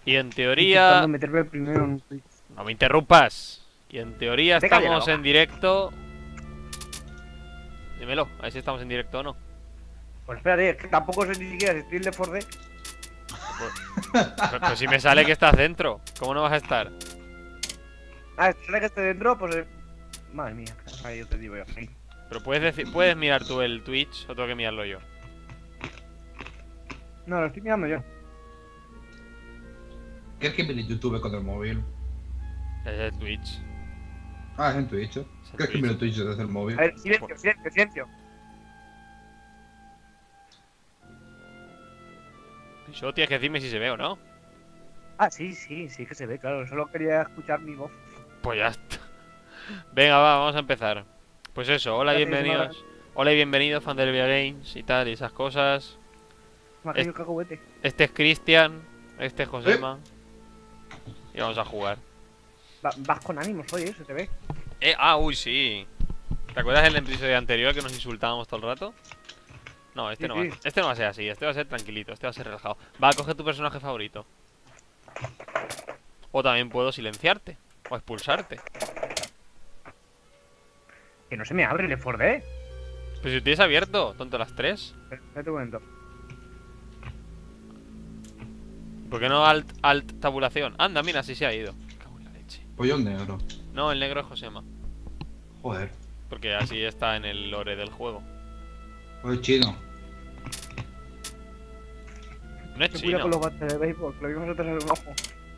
Y en teoría... Intentando meterme primero en Twitch. No me interrumpas. Y en teoría Te calles la estamos boca. en directo. Dímelo, a ver si estamos en directo o no. Pues espérate, es que tampoco sé ni siquiera si estoy en Left 4 Dead. Pues si me sale que estás dentro, ¿cómo no vas a estar? Ah, ¿será que estoy dentro? Pues... Madre mía, ahí yo te digo yo. Sí. Pero puedes mirar tú el Twitch o tengo que mirarlo yo. No, lo estoy mirando yo. ¿Quieres que mire YouTube con el móvil? Es el Twitch. Ah, es en Twitch. Es en ¿Quieres que mire Twitch desde el móvil? A ver, silencio, silencio, silencio. Y solo tienes que decirme si se ve o no. Ah, sí, sí, sí que se ve, claro. Solo quería escuchar mi voz. Pues ya está. Venga, vamos a empezar. Pues eso, hola, Gracias, bienvenidos. Hola y bienvenidos, fan del Via Games y tal, y esas cosas. Me ha caído cacahuete. Este es Cristian, este es Josema. Y vamos a jugar. Vas con ánimos hoy, se te ve. Uy, sí. ¿Te acuerdas del episodio anterior que nos insultábamos todo el rato? No, este Sí, no sí. va. Este no va a ser así, este va a ser tranquilito, este va a ser relajado. Va a coger tu personaje favorito. O también puedo silenciarte. O expulsarte. Que no se me abre el Left 4 Dead. Pues si lo tienes abierto, tonto, las tres. Espérate un momento. ¿Por qué no alt tabulación? Anda, mira, sí se ha ido. Cago en la leche. Pollón negro. No, el negro es Josema. Joder. Porque así está en el lore del juego. Pues chino. No es Ten cuidado con chino. los bates de béisbol, que lo mismo se te sale un ojo.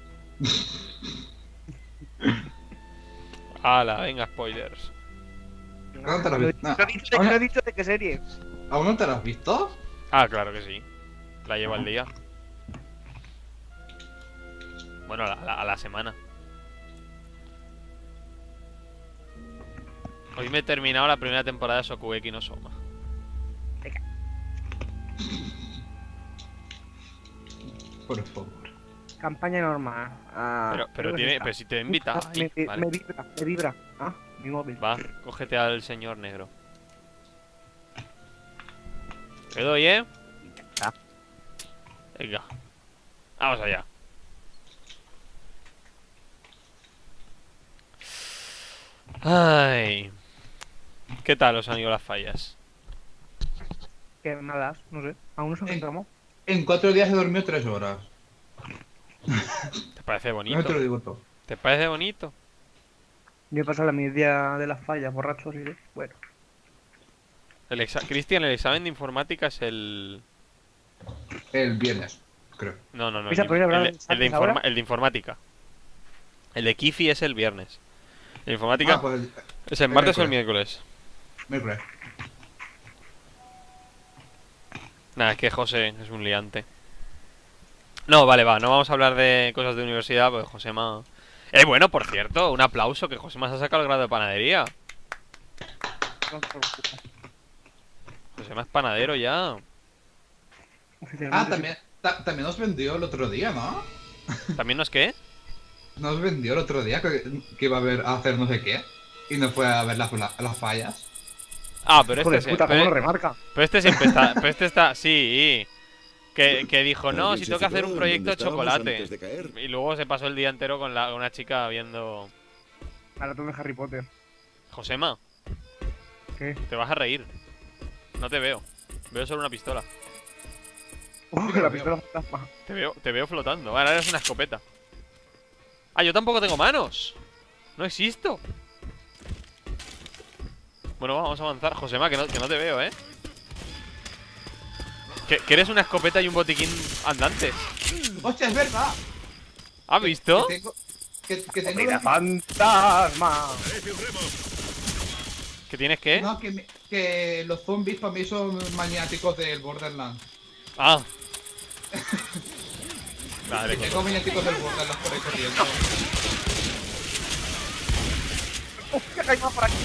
Hala, venga, spoilers. ¿Cuándo te lo has visto? No he dicho de qué serie. ¿Aún no te lo has visto? Ah, claro que sí. La llevo al día. Bueno, a la semana. Hoy me he terminado la primera temporada de Shokugeki no Soma. Por favor. Campaña normal. Ah, Pero creo que tiene, está. pero si te invita. Ahí, Me vale. vibra, me vibra. Ah, mi móvil. Va, cógete al señor negro. Te doy, ¿eh? Ah. Venga. Vamos allá. Ay. ¿Qué tal os han ido las fallas? Que nada, no sé. Aún no se encontramos. En 4 días he dormido 3 horas. ¿Te parece No bonito? te lo digo todo. ¿Te parece bonito? Yo he pasado la media de las fallas, borrachos y bueno. Cristian, el examen de informática es el... El viernes, creo. No, no, no. Pisa, ¿podría hablar antes ahora? El de informática. El de Kifi es el viernes. El de informática Ah, pues es el martes o el miércoles. miércoles. Nada, es que José es un liante. No, vale, va, no vamos a hablar de cosas de universidad, pues Josema... bueno, por cierto, un aplauso, que Josema se ha sacado el grado de panadería. Josema es panadero ya. Ah, también nos vendió el otro día, ¿no? ¿También no es qué? Nos vendió el otro día que iba a hacer no sé qué. Y no fue a ver las fallas. Ah, pero Hijo de este puta, ¿cómo lo pero, remarca? pero este siempre está... Pero este está... Sí. Que dijo, no, si tengo que hacer un proyecto de chocolate. Y luego se pasó el día entero con una chica viendo... Maratón de Harry Potter. Josema, ¿Qué? te vas a reír. No te veo. Veo solo una pistola. La pistola fantasma. Te veo flotando. Ahora eres una escopeta. Ah, yo tampoco tengo manos. No existo. Bueno, vamos a avanzar. Josema, que no te veo, ¿eh? Que eres una escopeta y un botiquín andantes. ¡Hostia, es verdad! ¿Has visto? Que tengo ¡Mira, fantasma! ¿Que tienes qué? No, que los zombies para mí son maniáticos del Borderlands. Ah. Vale, Que tengo maniáticos del Borderlands por ahí corriendo. ¡Hostia, que hay más por aquí!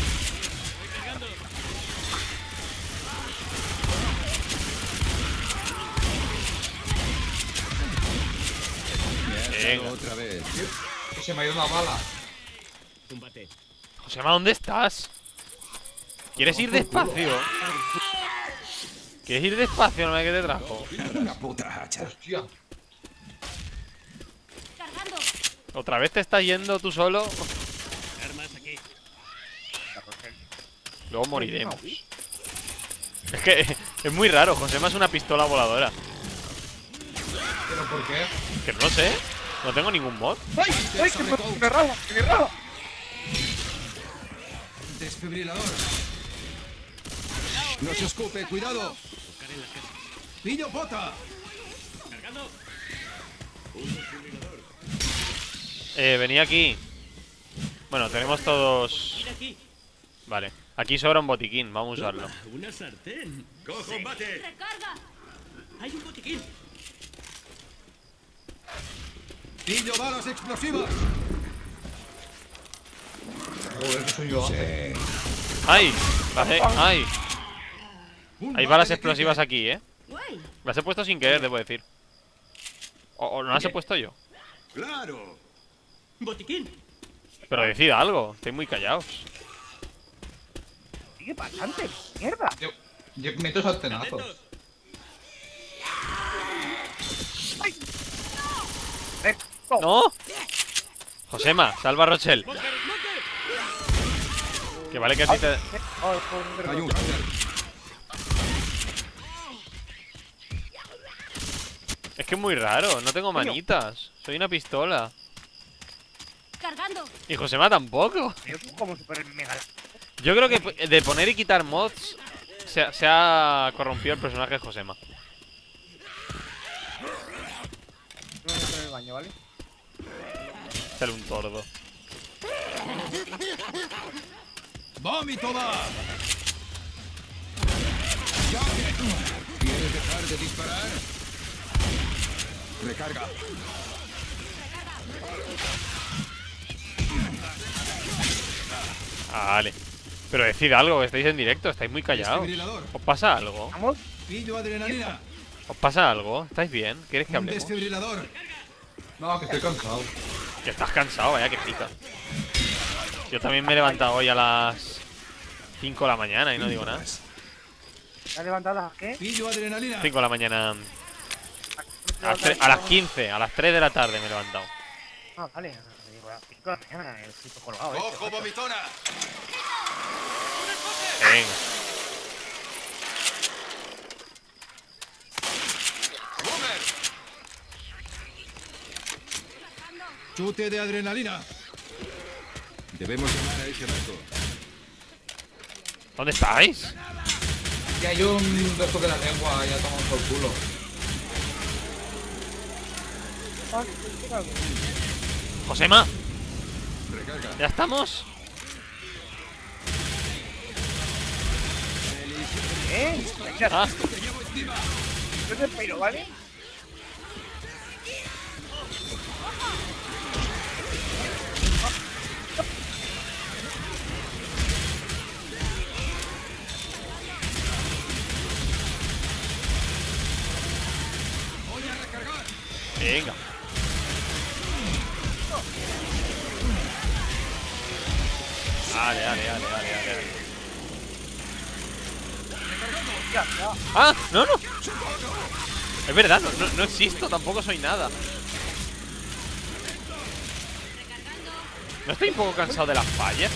venga. Otra vez. Que se me ha ido una bala. Josema, ¿dónde estás? ¿Quieres ir despacio? ¿Quieres ir despacio? No me que te trajo. Una puta hacha. Hostia. ¿Otra vez te estás yendo tú solo? Armas aquí. Luego moriremos. Es que es muy raro, Josema es una pistola voladora. ¿Pero por qué? Que no sé, no tengo ningún mod. ¡Ay! ¡Ay! ¡Que me raba! ¡Que me raba! Desfibrilador. No se escupe, cuidado. Buscar en las casas. Pillo pota. Cargando. Venía aquí. Bueno, tenemos todos... Mira aquí. Vale, aquí sobra un botiquín, vamos a usarlo. Toma, una sartén. ¡Combate! ¡Recarga! Hay un botiquín. Pillo balas explosivas. Joder, que soy yo. ¡Ay! ¡Ay! Un Hay bate balas de explosivas cricket. aquí, ¿eh? Guay. Las he puesto sin querer, debo decir. O no las he puesto yo. ¡Claro! Botiquín. Pero decida algo, estoy muy callados. Sigue pasante. ¡Mierda! Yo meto sartenazos. Atentos. ¡No! Josema, salva a Rochelle. Smoker, smoker. Que vale que así te... Ay, joder, Hay un hacker. Es que es muy raro, no tengo manitas. Soy una pistola. Cargando. Y Josema tampoco. Yo soy como super mega. Yo creo que de poner y quitar mods se ha corrompido el personaje de Josema. No me meto en el baño, ¿vale? Sale un tordo. ¡Vómito va! ¿Quieres dejar de disparar? Recarga. Vale. Pero decid algo, que estáis en directo, estáis muy callados. Desfibrilador. ¿Os pasa algo? Vamos. Pillo adrenalina. ¿Os pasa algo? ¿Estáis bien? ¿Quieres que Un hablemos? desfibrilador. No, que estoy cansado. Que estás cansado, vaya que pica. Yo también me he levantado hoy a las 5 de la mañana y no digo nada. ¿Te has levantado las qué? Pillo adrenalina. 5 de la mañana. A las 15, a las 3 de la tarde me he levantado. Ah, vale. Digo, a las 5 de la mañana, el puto colgado, ¡Ojo, vomitona! Venga. Chute de adrenalina. Debemos llamar a ese rato. ¿Dónde estáis? Y hay un resto de la lengua, ya tomamos por culo. Josema, Recarga. ¿ya estamos? Mira, Ah, yo te espero, ¿vale? venga. Dale, dale, dale, dale, dale. Ya, ya. ¡Ah! ¡No, no! Es verdad, no existo, tampoco soy nada. ¿No estoy un poco cansado de las fallas?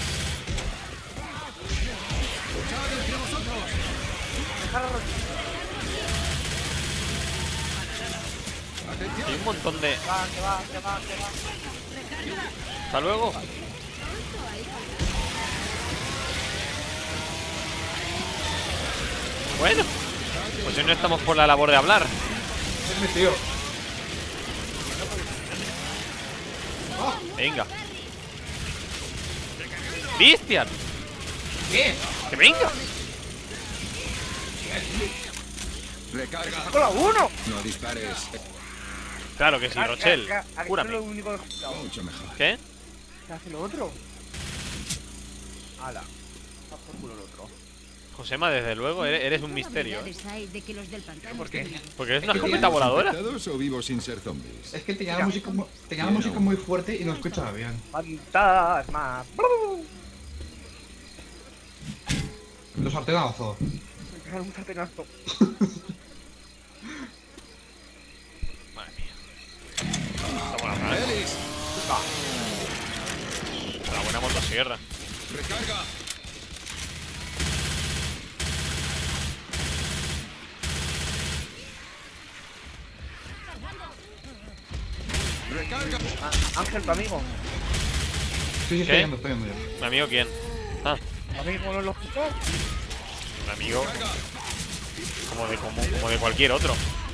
Hay un montón de... Va, que va, que va, que va. Hasta luego. Bueno, pues hoy no estamos por la labor de hablar. Es mi tío. Venga. ¡Cristian! ¿Qué? ¡Que venga! Recarga. ¡Hola, uno! No dispares. Claro que sí, Rochelle. ¿A que es Júrame. lo único que he escuchado? Mucho mejor. ¿Qué? ¿Qué hace lo otro? Ala. Va por culo el otro. Josema, desde luego, eres un misterio. ¿eh? Probabilidades hay de que los del pantano ¿Por qué? estén- Porque eres una Es que escopeta voladora. ¿Infectados o vivos sin ser zombies? Es que tenía la música, tenía la música muy fuerte y no escuchaba bien. Fantasma. Los sartenazos. Me pegaron un sartenazo. Madre mía. Estamos la madre. Ellis, motosierra. Recarga. Recarga. Ángel, tu amigo. Sí, ¿Qué? estoy yendo, estoy yendo ya. ¿Mi amigo quién? Ah, ¿Tu amigo no lo escuchó? un amigo como de cualquier otro.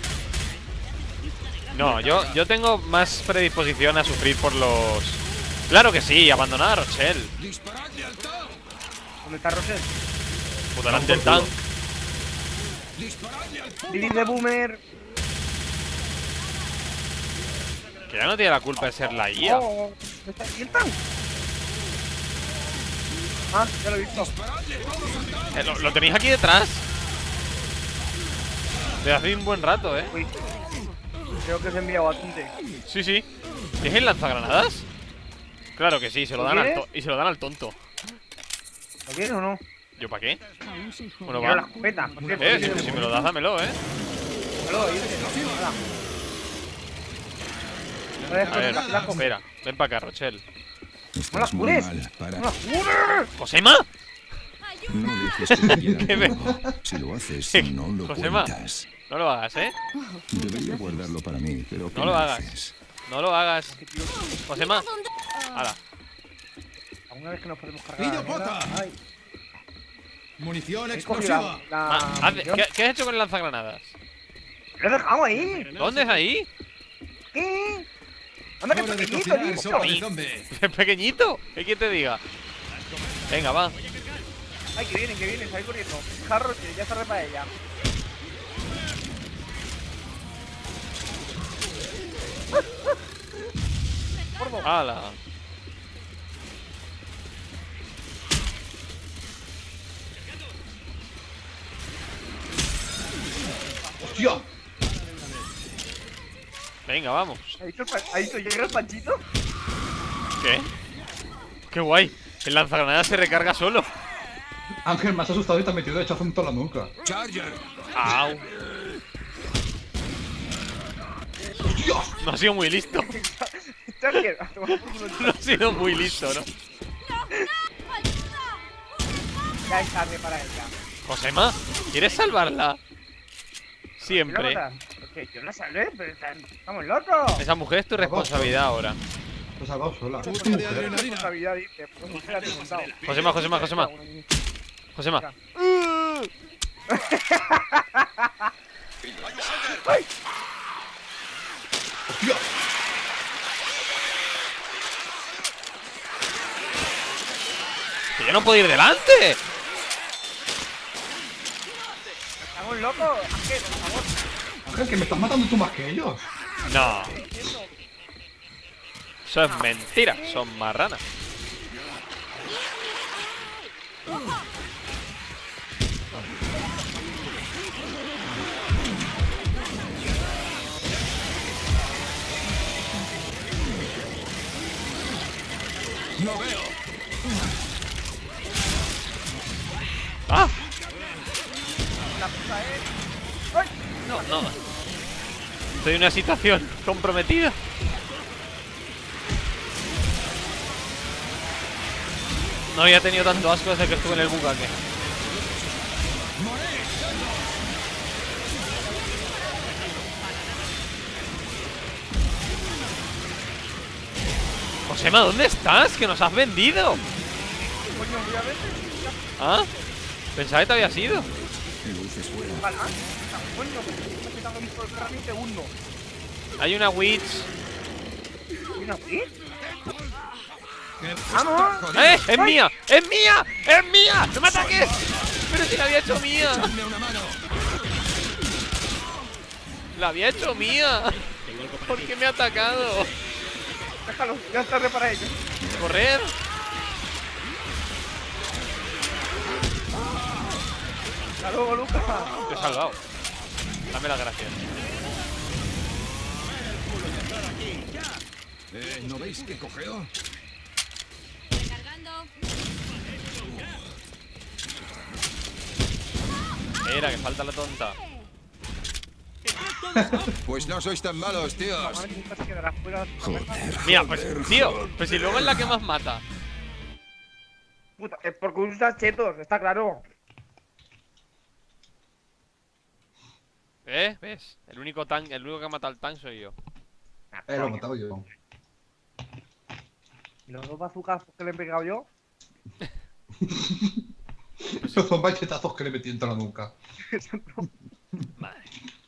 No, yo tengo más predisposición a sufrir por los... Claro que sí, abandonar a Rochelle. Disparadle al tank. ¿Dónde está Rosel? Puta delante del tank. Disparadle al tank. Lili de Boomer. Que ya no tiene la culpa de ser la IA. Oh, ¿dónde está aquí el tank? Ah, ya lo he visto. Lo tenéis aquí detrás. Desde hace un buen rato, Uy. Creo que se ha enviado bastante. Sí, sí. ¿Es el lanzagranadas? Claro que sí, se lo dan al ¿Quieres? y se lo dan al tonto. ¿Lo quieres o no? ¿Yo para qué? Aún soy joven. Bueno, Quiero la va. escopeta. por cierto. Si me lo das, dámelo, Déjalo, dice. Hola. A ver, espera. Ven para acá, Rochelle. ¡No la Estás muy cures! mal. Para. ¡No la cures! ¡Josema! No dejes que te ¿Qué quieran me- todo. Si lo haces, no lo Josema. cuentas. No lo hagas, Debería guardarlo para mí, pero ¿qué No lo me hagas. haces? No lo hagas. Josema. Hala. Alguna vez que nos podemos cargar. ¡Pillo, ¿verdad? pota! Ay, Munición he cogido explosiva. ¿Qué has hecho con el lanzagranadas? ¡Lo he dejado ahí! ¿Dónde es ahí? ¿Qué? ¡Anda que Hora de pequeñito, cocinar tío! sopa de zombie. ¿Es pequeñito? ¿Qué quieres te diga? Venga, va. ¡Ay, que vienen! ¡Salí corriendo! Jarro, que ya sale para ella. Gordo. ¡Hala! ¡Hostia! Venga, vamos. ¿Ha dicho llega el panchito? ¿Qué? ¡Qué guay! El lanzagranadas se recarga solo. Ángel, me has asustado y te has metido de hechazo en toda la nuca. Charger. ¡Au! ¡Hostia! No ha sido muy listo. Charger, a tomar por culo. No ha sido muy listo, ¿no? Ya es tarde para ella. Josema, ¿quieres salvarla? ¿Quién la Siempre. mata? Porque yo la salvé, pero estamos locos. Esa mujer es tu responsabilidad ahora. Te has salvado sola. Bote Tu de mujer. adrenalina. Responsabilidad, dice. Pues espérate, montado. Josema. Josema. ¡Hostia! ¡Que yo no puedo ir delante! Estamos locos. Ángel, por favor. Ángel, que me estás matando tú más que ellos. No. Eso es mentira. Son marranas. No veo. ¡Ah! La puta es. No. Estoy en una situación comprometida. No había tenido tanto asco desde que estuve en el bucaque. Josema, ¿dónde estás? Que nos has vendido. Coño, voy a ver. ¿Ah? Pensaba que te habías ido. Luces fuera. Vale, coño, me he quitado mi programa en segundo. Hay una witch. ¿Mira aquí? ¿Qué ¡Vamos! joder? ¡Es mía! ¡Es mía! ¡Es mía! ¡No me ataques! Pero si la había hecho mía. Echadme una mano. La había hecho mía. ¿Por qué me ha atacado? Déjalo, ya es tarde para ello. Correr. Hasta luego, Lucas. Te he salvado. Dame las gracias. ¿No veis que cogeo? Recargando. Espera, que falta la tonta. Pues no sois tan malos, tíos. Madre, nunca se quedará fuera. Joder. Mira, pues, tío, pues si luego es la que más mata. Puta, es porque usas chetos, está claro. ¿Ves? El único que ha matado al tank soy yo. Lo he matado yo. ¿Y los dos bazookas que le he pegado yo? Los dos machetazos que le metí en toda la nuca. Madre.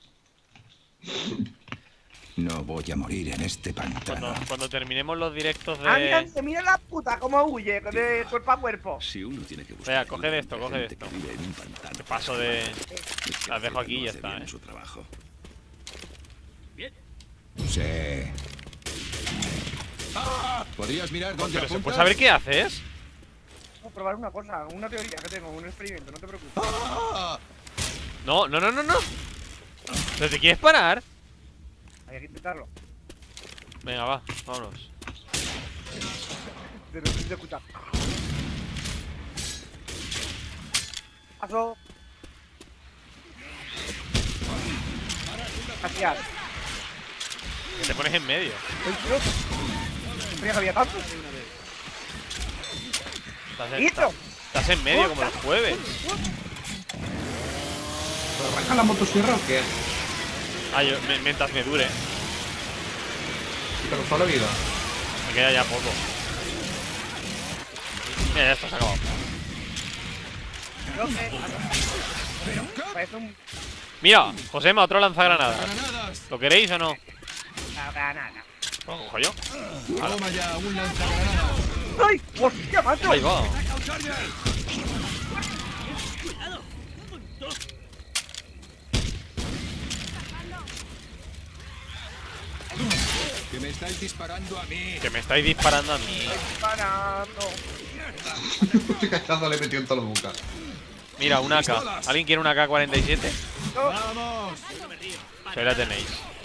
No voy a morir en este pantano. Cuando terminemos los directos ¡Anda, de... mira la puta cómo huye de cuerpo a cuerpo! Si uno tiene que buscar. Vea, coge de esto, ayuda coge de entre esto. gente que vive en un pantano, Que paso de... es que Las dejo aquello aquí y no ya hace está, bien ¿eh? su trabajo. Bien. Sí. ¿Podrías mirar dónde Pero ¿se apuntas? puede saber qué haces? Vamos a probar una cosa, una teoría que tengo, un experimento, no te preocupes. ¡Ah! No. ¿Pero te quieres parar? Hay que intentarlo. Venga, va, vámonos. De repente se escucha. Paso. Gracias. Que te pones en medio. ¡Ay, Dios! Creía que había tantos. ¡Listo! Estás en medio como los jueves. ¿Pero arranca la motosierra o qué? Ah, mientras me dure. ¿Te costó la vida? Me queda ya poco. Mira, ya está, se ha acabado. Creo que... Parece un... Mira, Josema, otro lanzagranadas. ¡Granadas! ¿Lo queréis o no? Granada. Lo cojo yo. Toma ya, un lanzagranadas. ¡Ay! ¡Hostia, macho! Ahí va. Cuidado. Un punto. Que me estáis disparando a mí. Que me estáis disparando a mí. Parando. Qué cachazo le he metido en toda la boca. Mira, una AK. ¿Alguien quiere una AK-47? ¡Vamos! Ahí la tenéis.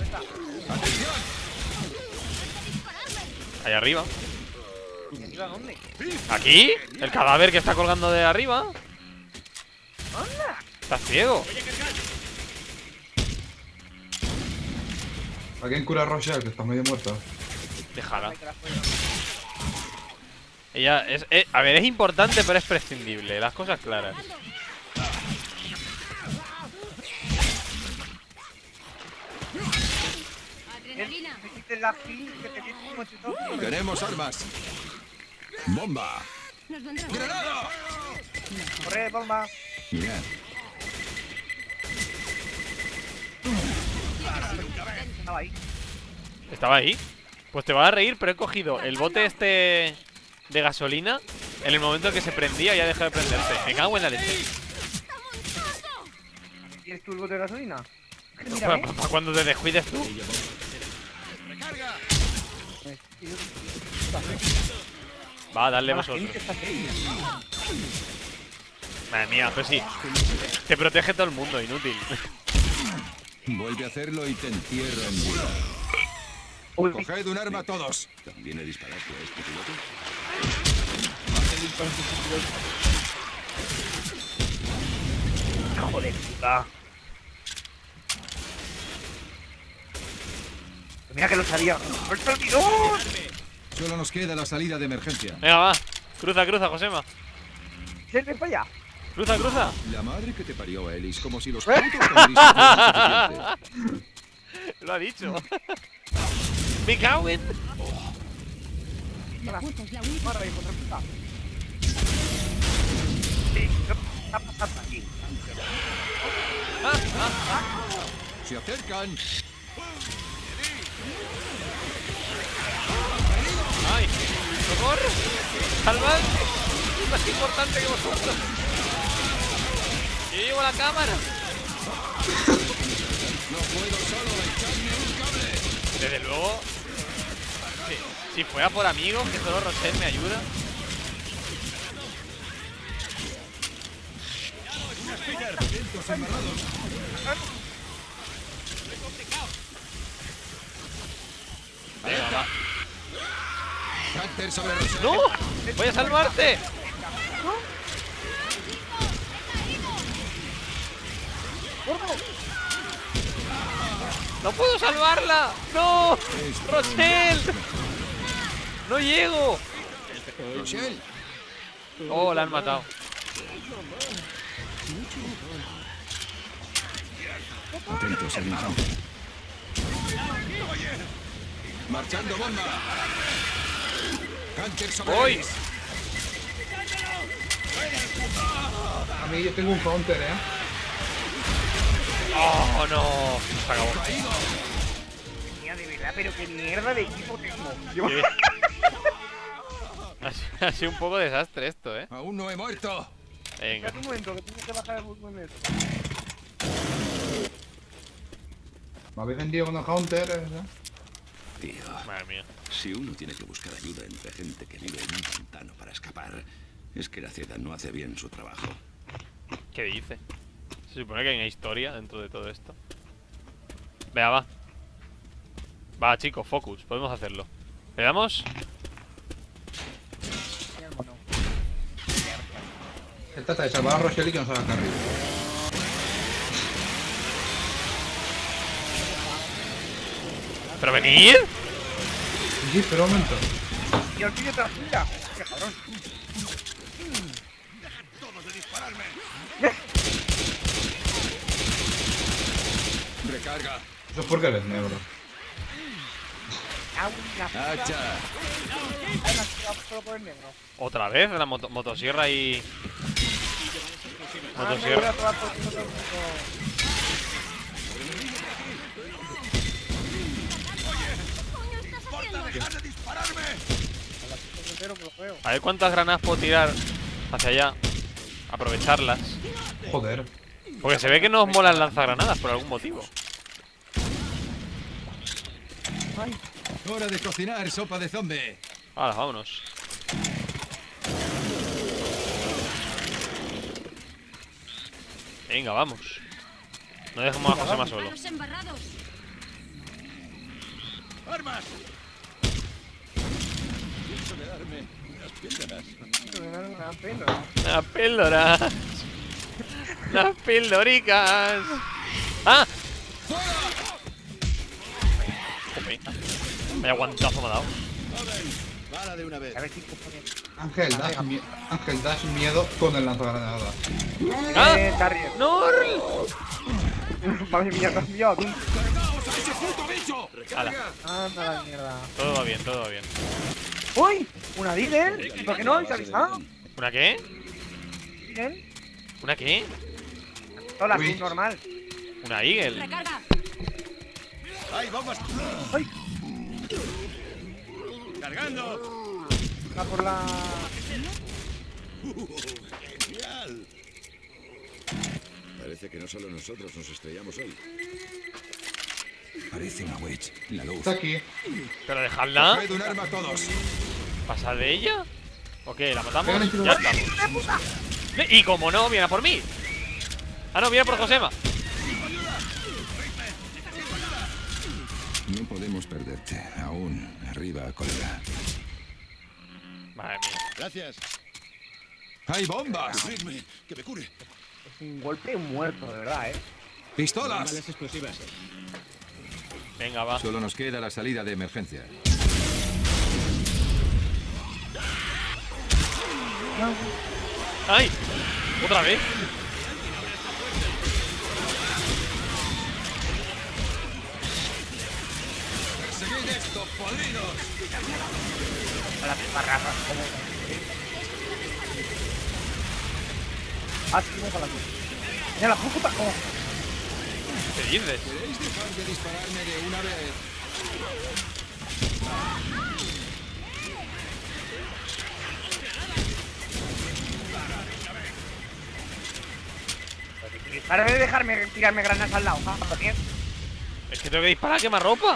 Ahí arriba. ¿Y arriba dónde? ¿Aquí? El cadáver que está colgando de arriba. ¡Anda! Estás ciego. ¿Alguien cura a Rochelle, que está medio muerta? Déjala. Ay, que la juego. Ella es... a ver, es importante, pero es prescindible. Las cosas claras. Adrenalina. Dijiste la kill que te diste un mochito. Tenemos armas. ¡Bomba! Nos vendrá. ¡Granada! Corre, bomba. Mira, Estaba ahí. ¿Estaba ahí? Pues te vas a reír, pero he cogido el bote este de gasolina en el momento en que se prendía y ya dejó de prenderse. Me cago en la leche. ¿Tienes tu bote de gasolina? Para Mírame. cuando te descuides tú. Va, dale vosotros. Madre mía, pues sí. Te protege todo el mundo, inútil. vuelve a hacerlo y te entierro en vida. Uy, Coged un arma todos. ¿También le disparaste a este piloto? hijo de puta. Mira que lo sabía. ¡Suelta el bidón! Solo nos queda la salida de emergencia. Venga, va. Cruza, Josema. ¡Ven para allá! Cruza. La madre que te parió, Ellis, como si los putos congresistas fueran suficientes. Lo ha dicho. Me cago en... La puta es la única. ¡Marra, hijo de puta! Sí, ¿qué está pasando aquí? Se acercan. ¡Ay! ¡Socorro! ¡Salvad! Es más importante que vosotros. Yo llevo la cámara. No puedo solo echarme un cable. Desde luego. Si fuera por amigos, que solo Rochelle me ayuda. Vientos embarrados. Venga, va. Hunter sobre Rochelle. ¡No! ¡Voy a salvarte! ¡No puedo salvarla! ¡No! ¡Rochelle! ¡No llego! Rochelle. Oh, la han matado. Atentos, Erling. Marchando bomba. Hunter sobre ¡Voy! Iris. A mí yo tengo un counter, ¡Oh, no! Se acabó. Mía, de verdad, pero qué mierda de equipo tengo. Yo... Ha sido un poco desastre esto, ¿eh? Aún no he muerto. Venga. Espérate un momento, que tengo que bajar el volumen. Me habéis vendido con el counter, Tío, Madre mía. si uno tiene que buscar ayuda entre gente que vive en un pantano para escapar, es que la ciudad no hace bien su trabajo. ¿Qué dice? Se supone que hay una historia dentro de todo esto. Venga, va. Va, chicos, focus. Podemos hacerlo. ¿Le damos? Él trata de salvar a Rochelle y que nos haga acá arriba. ¿Pero venid? Sí, espera un momento. Y el vídeo te la fila. Qué cabrón. Recarga. Eso es porque eres negro. Ah, una puta. Hacha. Ay, la ciudad solo por el negro. ¿Otra vez? La motosierra y... Ah, me voy a Motosierra. tomar por culo todo el mundo. Entero que lo veo. A ver cuántas granadas puedo tirar hacia allá. Aprovecharlas. Joder. Porque se ve que no os molan lanzagranadas por algún motivo. Hora de cocinar sopa de zombie. Ahora, vámonos. Venga, vamos. No dejemos a José más solo. Manos embarrados. ¡Armas! Una pena. Las píldoras. Las píldoricas. ¡Ah! Joder. Vaya guantazo me ha dado. Para de una vez. A ver si compone. Ángel, das miedo con el lanzagranadas. ¡Ah! Carrier. ¡No! Madre mía, te has pillado tú. ¡Cargaos a ese puto bicho! Hala. Anda la mierda. Todo va bien, todo va bien. ¡Uy! ¿Una Deagle? ¿Por qué no habéis avisado? ¿Una qué? ¿Deagle? ¿Una qué? Hola, Uy. sí, normal. ¿Una Eagle? Recarga. ¡Ay, bombas! ¡Ay! ¡Cargando! Va por la... ¡Genial! Parece que no solo nosotros nos estrellamos hoy. Parece una witch. La luz. Está aquí. Pero dejadla. Coged un arma a todos. ¿Pasa de ella? ¿O qué? ¿La matamos? Pégale, tío. Ya estamos. Y como no, viene a por mí. Ah, no, viene por Josema. No podemos perderte. Aún. Arriba, colega. Madre mía. Gracias. ¡Hay bombas! Cubridme, que me cure. Es un golpe muerto, de verdad, ¡Pistolas! explosivas. Venga, va. Solo nos queda la salida de emergencia. ¡Ay! ¿Otra vez? ¡Perseguid estos podridos! A las barracas, como... Ah, sí, vamos a la puta. Mira la puta, como... ¿Qué dices? ¿Queréis dejar de dispararme de una vez? Para de dejarme tirarme granadas al lado, ¿por qué? Es que tengo que disparar a quemarropa.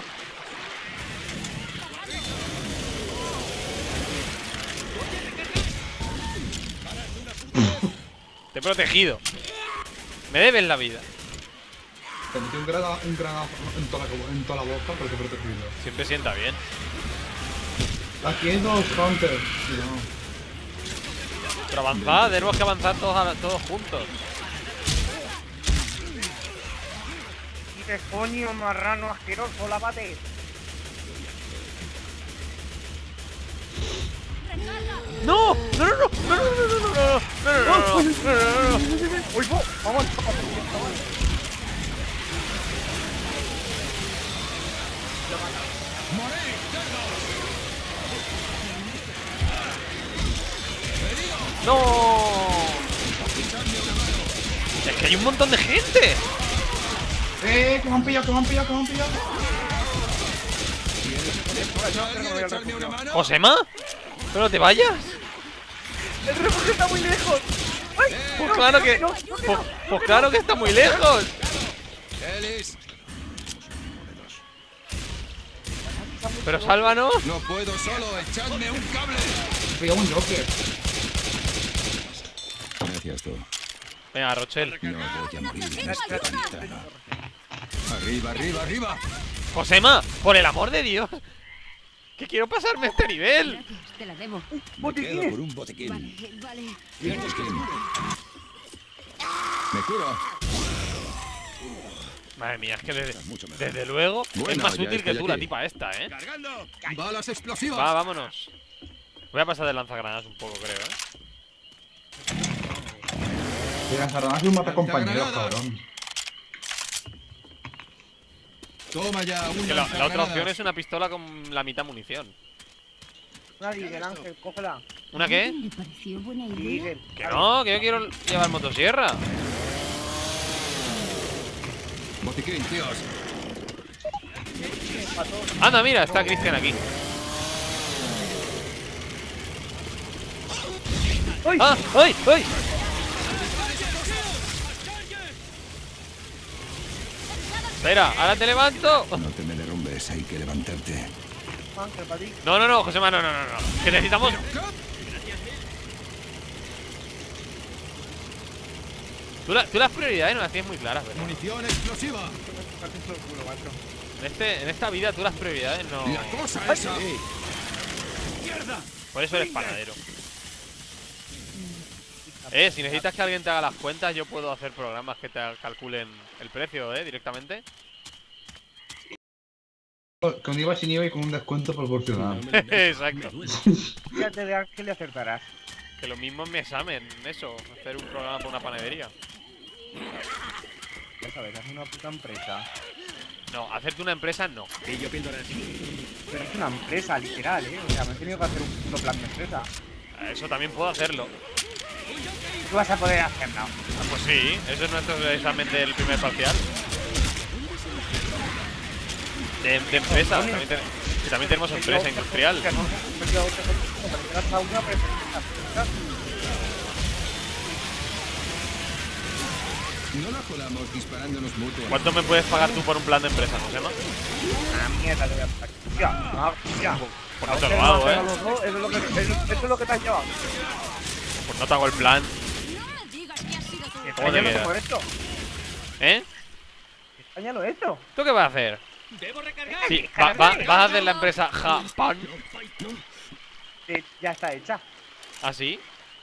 Te he protegido. Me debes la vida. Te metí un granazo en toda la boca, pero te he protegido. Siempre sienta bien. Aquí hay dos counters. Cuidado. Pero avanzad, tenemos que avanzar todos juntos. Y coño, marrano asqueroso, lávate. ¡No! ¡No, no, no! ¡No, no, no, no! no, no, no, no. ¡Uy, vamos! ¡Vamos! ¡No! Es que hay un montón de gente. Que me han pillado, que me han pillado, que me han pillado. ¿Alguien echarme una mano? ¿Josema? ¡Pero no te vayas! ¡El refugio está muy lejos! ¡Ay! Pues no, claro no, que... no, Pues claro que está muy lejos. Ellis, Pero sálvanos. no puedo solo, echadme un cable. Me pillado un Joker. Gracias, tú. Venga, Rochelle. No voy a morir en este pantano. Arriba, arriba, arriba. Josema, por el amor de Dios. Que quiero pasarme este nivel. Te la debo. Me quedo ¡Botiquines! por un botiquín. Vale. Y el botiquín. Me curo. Madre mía, es que Mucho mejor. desde luego es Bueno, más ya útil que estoy tú la aquí. tipa esta, ¿eh? Cargando. Balas explosivas. Va, vámonos. Voy a pasar de lanzagranadas un poco, creo, ¿eh? De lanzagranadas y un mata compañeros, Lanzagranadas. cabrón. Toma ya, un Que la otra lanzagranadas. opción es una pistola con la mitad munición. Nadie, el Ángel, cógela. ¿Una qué? ¿Le pareció buena idea? Miguel. Que no, que yo quiero llevar motosierra. Botiquín, tíos. Anda, mira, está Cristian aquí. ¡Ay! ¡Ah! ¡Ay! ¡Ay! Espera, ahora te levanto. No te me derrumbes, hay que levantarte. Ángel, para ti. No, no, no, Josema, no, no, no, no. Que necesitamos. Tú las prioridades no las tienes muy claras, ¿verdad? Munición explosiva. En esta vida tú las prioridades no. La cosa esa. Por eso eres panadero. Si necesitas que alguien te haga las cuentas, yo puedo hacer programas que te calculen el precio, directamente. Con IVA sin IVA y con un descuento proporcional. Exacto. Fíjate de Ángel le acertarás. Que lo mismo en mi examen, eso, hacer un programa para una panadería. Ya sabes, es una puta empresa. No, hacerte una empresa no. Pero es una empresa, literal, O sea, me he tenido que hacer un puto plan de empresa. Eso también puedo hacerlo. Tú vas a poder hacerlo. Ah, pues sí, eso es nuestro examen del primer parcial. De empresa, que también tenemos empresa industrial. Que no, me he quedado otra cosa, me quedas a una, pero No la jodamos disparándonos mutuamente. ¿Cuánto me puedes pagar tú por un plan de empresa, Josema? una mierda te voy a pagar. Ya. Pues no te lo hago, Eso es lo que te has llevado. Pues no te hago el plan. No me digas que has sido tú. ¿Cómo te quedas? Por esto. ¿Eh? España lo he hecho. ¿Tú qué vas a hacer? ¡Debo recargar! Sí, vas a hacer la empresa Japan. Ya está hecha. ¿Así?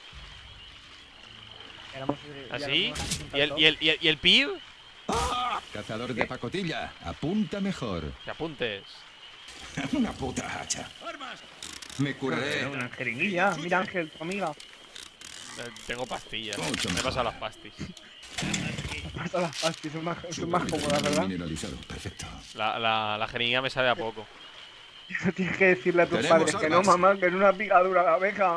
Ya ¿Así? lo hemos ¿Y el PIB? Cazador de pacotilla. Apunta mejor. Que apuntes. Una puta hacha. Me curaré. Una jeringuilla. Mira, Ángel, tu amiga. Tengo pastillas. Mucho Me he mejor. pasado las pastis. Hasta las pastis son más Supervitamin cómodas, ¿verdad? Mineralizado, perfecto. La jeringa me sabe a poco. Tienes que decirle a tus Tenemos padres que no, armas. mamá, que en una picadura la abeja.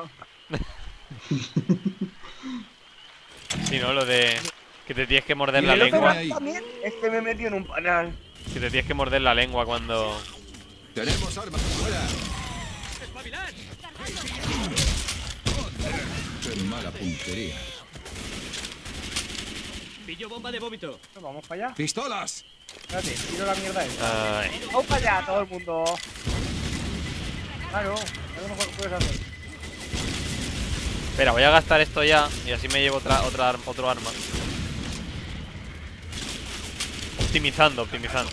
Si no, lo de que te tienes que morder Y la el otro lengua. ahí. También es que me metí en un panal. Que te tienes que morder la lengua cuando. Tenemos armas fuera. ¡Espabilad! Qué mala puntería. Pillo bomba de vómito. Vamos para allá. ¡Pistolas! Espérate, tiro la mierda esa. Ay, Vamos para allá, todo el mundo. Claro, es lo mejor que puedes hacer. espera, voy a gastar esto ya y así me llevo otro arma. Optimizando.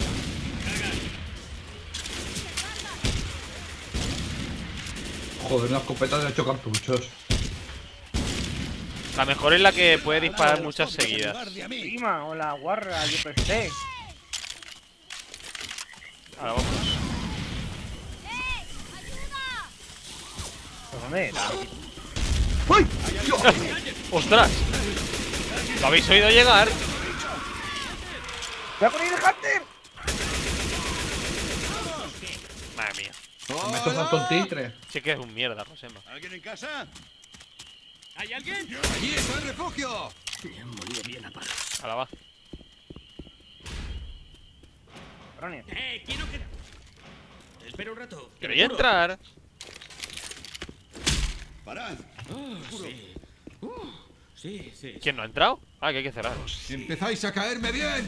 Joder, una escopeta de 8 cartuchos. La mejor es la que puede disparar muchas seguidas. Prima o la guarra, yo qué sé. Ahora vamos. ¿Pero dónde era? ¡Uy! ¡Ostras! ¿Lo habéis oído llegar? ¡Voy a poner el Hunter! Madre mía. Me esto falta un titre. Sí que es un mierda, Josema. ¿Alguien en casa? ¿Hay alguien? ¡Allí está el refugio! Ahora va. Cabrones. Quiero que... Espera un rato. que Quería me curo. entrar. ¡Parad! Sí, sí. ¿Quién no ha entrado? Ah, que hay que cerrar. ¡Empezáis a caerme bien!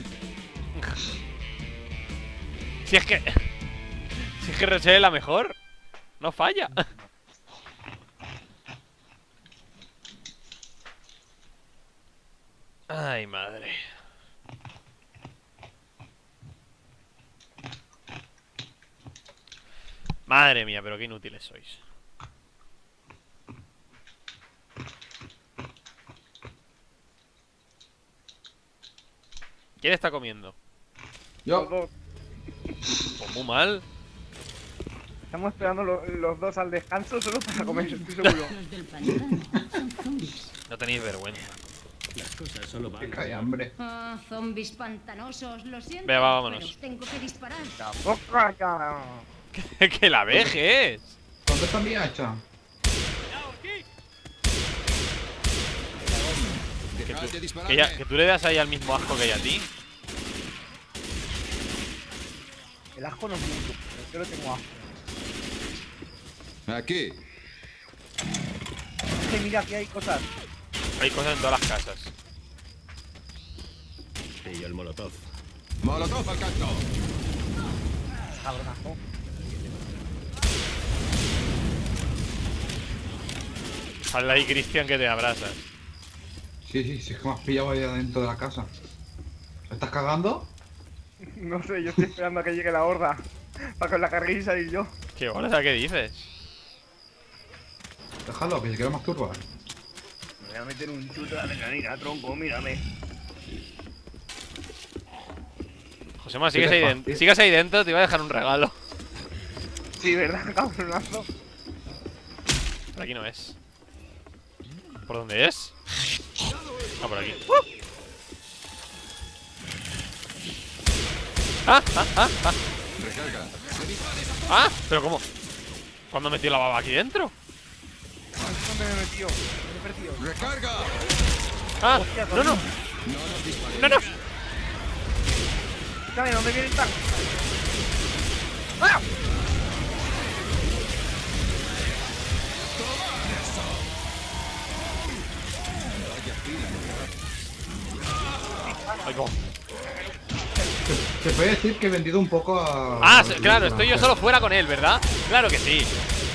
Si es que... Si es que Rochelle es la mejor. No falla. Ay, madre. Madre mía, pero qué inútiles sois. ¿Quién está comiendo? Los Yo. dos. Pues muy mal. Estamos esperando los dos al descanso solo para comer, estoy seguro. Los del pantano son zombies. No tenéis vergüenza. Las cosas solo van. Que hay hambre. Ah, zombies pantanosos, lo siento. Venga, vámonos. Pero os tengo que disparar. La boca, ya. Que la vejes. ¿Dónde está mi hacha? Cuidado, aquí. ¡Dejad de dispararme! Que tú le das ahí al mismo asco que hay a ti. El asco no es mucho, pero yo lo tengo asco. Aquí. Es que mira, aquí hay cosas. Hay cosas en todas las casas. Y el molotov. ¡Molotov al canto! Cabronazo. Hazle ahí, Cristian, que te abrazas. Sí, es que me has pillado ahí adentro de la casa. ¿Me estás cagando? No sé, yo estoy esperando a que llegue la horda. Para que la carguéis y salir yo. ¿Qué hora? ¿Qué dices? Déjalo, que se quiero masturbar. Me voy a meter un chute de adrenalina, tronco, mírame. Josema, ¿Qué te fastidia? sigues ahí dentro, te iba a dejar un regalo. Sí, ¿verdad, cabronazo? Por aquí no es. ¿Por dónde es? Ah, por aquí. Recarga. ¡Ah! ¿Pero cómo? ¿Cuándo metió la baba aquí dentro? ¿Dónde me he metido? Me he perdido. Recarga. ¡Ah! Hostia, ¡No, no! No nos disparéis. ¡No, no! Dame, ¿dónde viene el tanque? ¡Ah! Ay, cómo. Se puede decir que he vendido un poco a... Ah, claro, estoy yo solo fuera con él, ¿verdad? Claro que sí.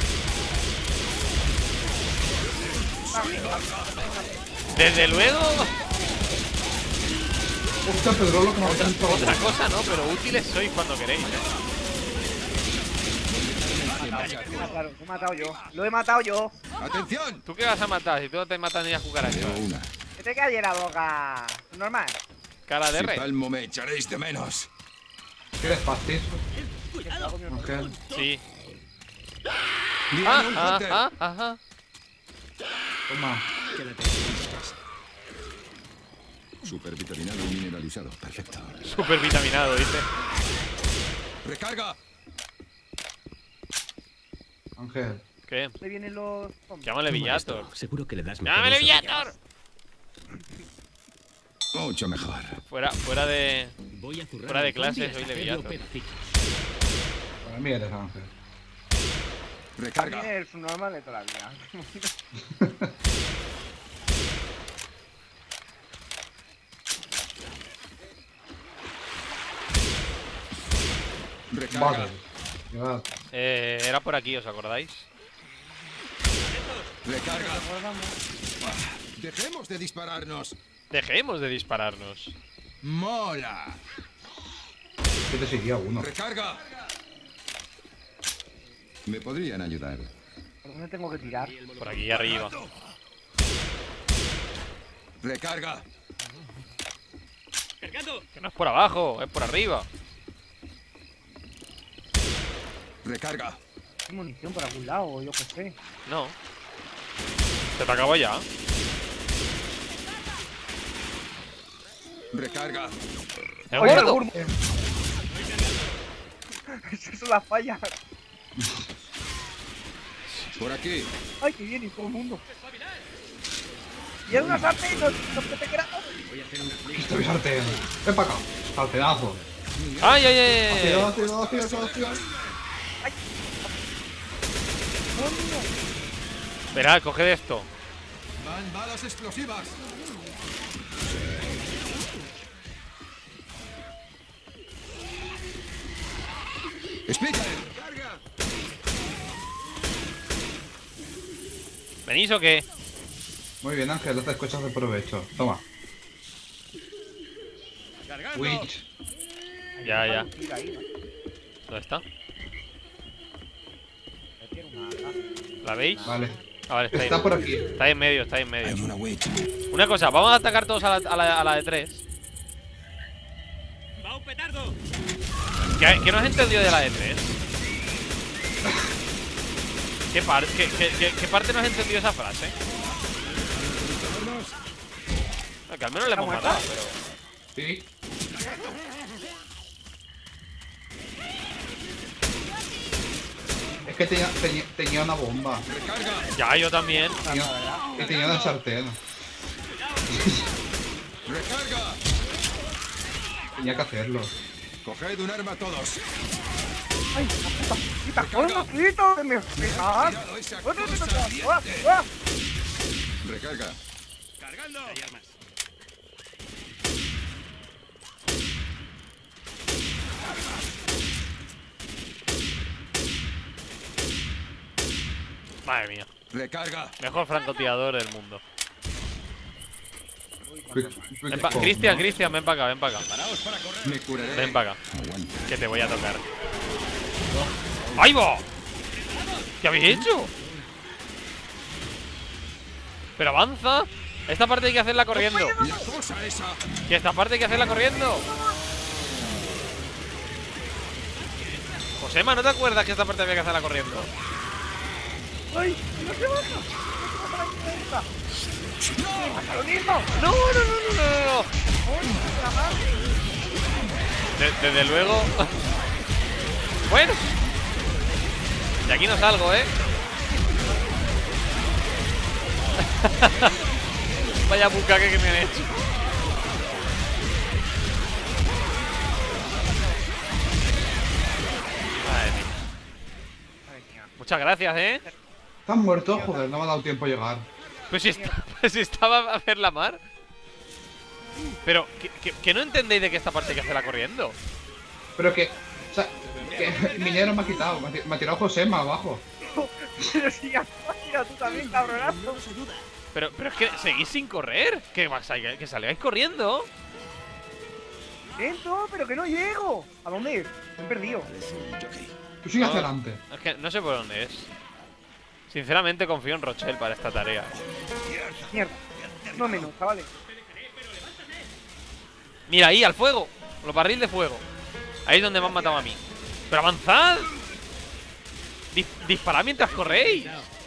Desde luego, Hostia, Pedro, lo que me ha metido otra cosa no, pero útiles sois cuando queréis, Claro, lo he matado yo. Lo he matado yo. ¡Atención! ¿Tú qué vas a matar si tú no te matas ni a cucarachas? Llevo una. Que te calle la boca. Normal. Cara de Si rey. palmo me echaréis de menos. ¿Quieres pastis? Ángel. Sí. Bien, Ah, un ah, hunter. ah, ajá. Toma. Supervitaminado y mineralizado. Perfecto. Súper vitaminado, dice. Recarga. Ángel. ¿Qué? ¿Dónde vienen los zombies? Llámale Villator. Seguro que le das ¡Llámale Villator! Mucho mejor. Fuera de... Voy a zurrar Fuera de al zombie clase, hasta soy de hacerlo Villator. pedacitos. Para mí eres Ángel. Recarga. Viene el subnormal de toda la vida. Recarga. Vale. Llevad. Era por aquí, ¿os acordáis? Recarga. Dejemos de dispararnos. Dejemos de dispararnos. Mola. Que te seguía uno. Recarga. Me podrían ayudar. ¿Por dónde tengo que tirar? Por aquí arriba. Recarga. ¡Cargando! Que no es por abajo, es por arriba. Recarga. ¿Hay munición por algún lado o yo qué sé? No. ¿Se te acabó ya? Recarga. ¡El Oye, el gordo! gordo. Eso es la falla. Por aquí. Ay, que viene todo el mundo. Y es una sartén, no que te queramos. Aquí estoy sartén. Ven para acá. Sartenazo. ¡Ay, ay, ay! Ácido, ácido, ácido, ácido. Verá, coge de esto. Van balas explosivas. Explícale. Carga. ¿Venís o qué? Muy bien, Ángel, haces cosas de provecho. Toma. Cargando. Witch. Ya, ya. Mira ahí, ¿no? ¿Dónde está? Me quiero una gata. ¿La veis? Vale. Ah, vale, está ahí. Está por aquí. Está ahí en medio, está ahí en medio. Hay una witch. Una cosa, vamos a atacar todos a la de 3. ¡Va un petardo! ¿Qué no has entendido de la de 3? ¿Qué parte no has entendido esa frase? No, que al menos le hemos matado, pero... Sí. Es que tenía una bomba. Recarga. Ya, yo también. Y tenía una sartén. Recarga. Tenía que hacerlo. Coged un arma todos. Ay, la puta. Quita, coño, quito, que me pegas. Cuidado, esa Otro, cosa otro, viene. Recarga. ¡Cargando! Hay armas. Madre mía. Recarga. Mejor francotirador del mundo. Ven pa ¿Cómo? Cristian, ven para acá, ven para acá. Paraos para correr. Me curaré. Ven para acá, Aguanta. que te voy a tocar. ¡Ahí va! ¿Qué habéis hecho? Pero avanza. Esta parte hay que hacerla corriendo. La cosa esa. Que esta parte hay que hacerla corriendo. Josema, ¿no te acuerdas que esta parte había que hacerla corriendo? Ay, no se baja. ¡No! ¡Lo mismo! No. Desde luego. Bueno. De aquí no salgo, ¿eh? Vaya bucaque que me han hecho. Madre mía. Muchas gracias, ¿eh? ¿Estás muerto? Joder, no me ha dado tiempo a llegar. Pues si estaba a hacer la mar. Pero, que no entendéis de que esta parte hay que hacerla corriendo. Pero que... O sea, que Minero me ha quitado. Me ha tirado Josema abajo. Pero si ya mira tú también, cabronazo. Pero es que seguís sin correr. Que salgáis corriendo. Lento, pero que no llego. ¿A dónde ir? Me he perdido. Tú sigue hacia No. adelante. Es que no sé por dónde es. Sinceramente confío en Rochelle para esta tarea. Mierda. No menos, chavales. Mira, ahí, al fuego. Los barriles de fuego. Ahí es donde me han matado a mí. ¡Pero avanzad! Disparad mientras corréis.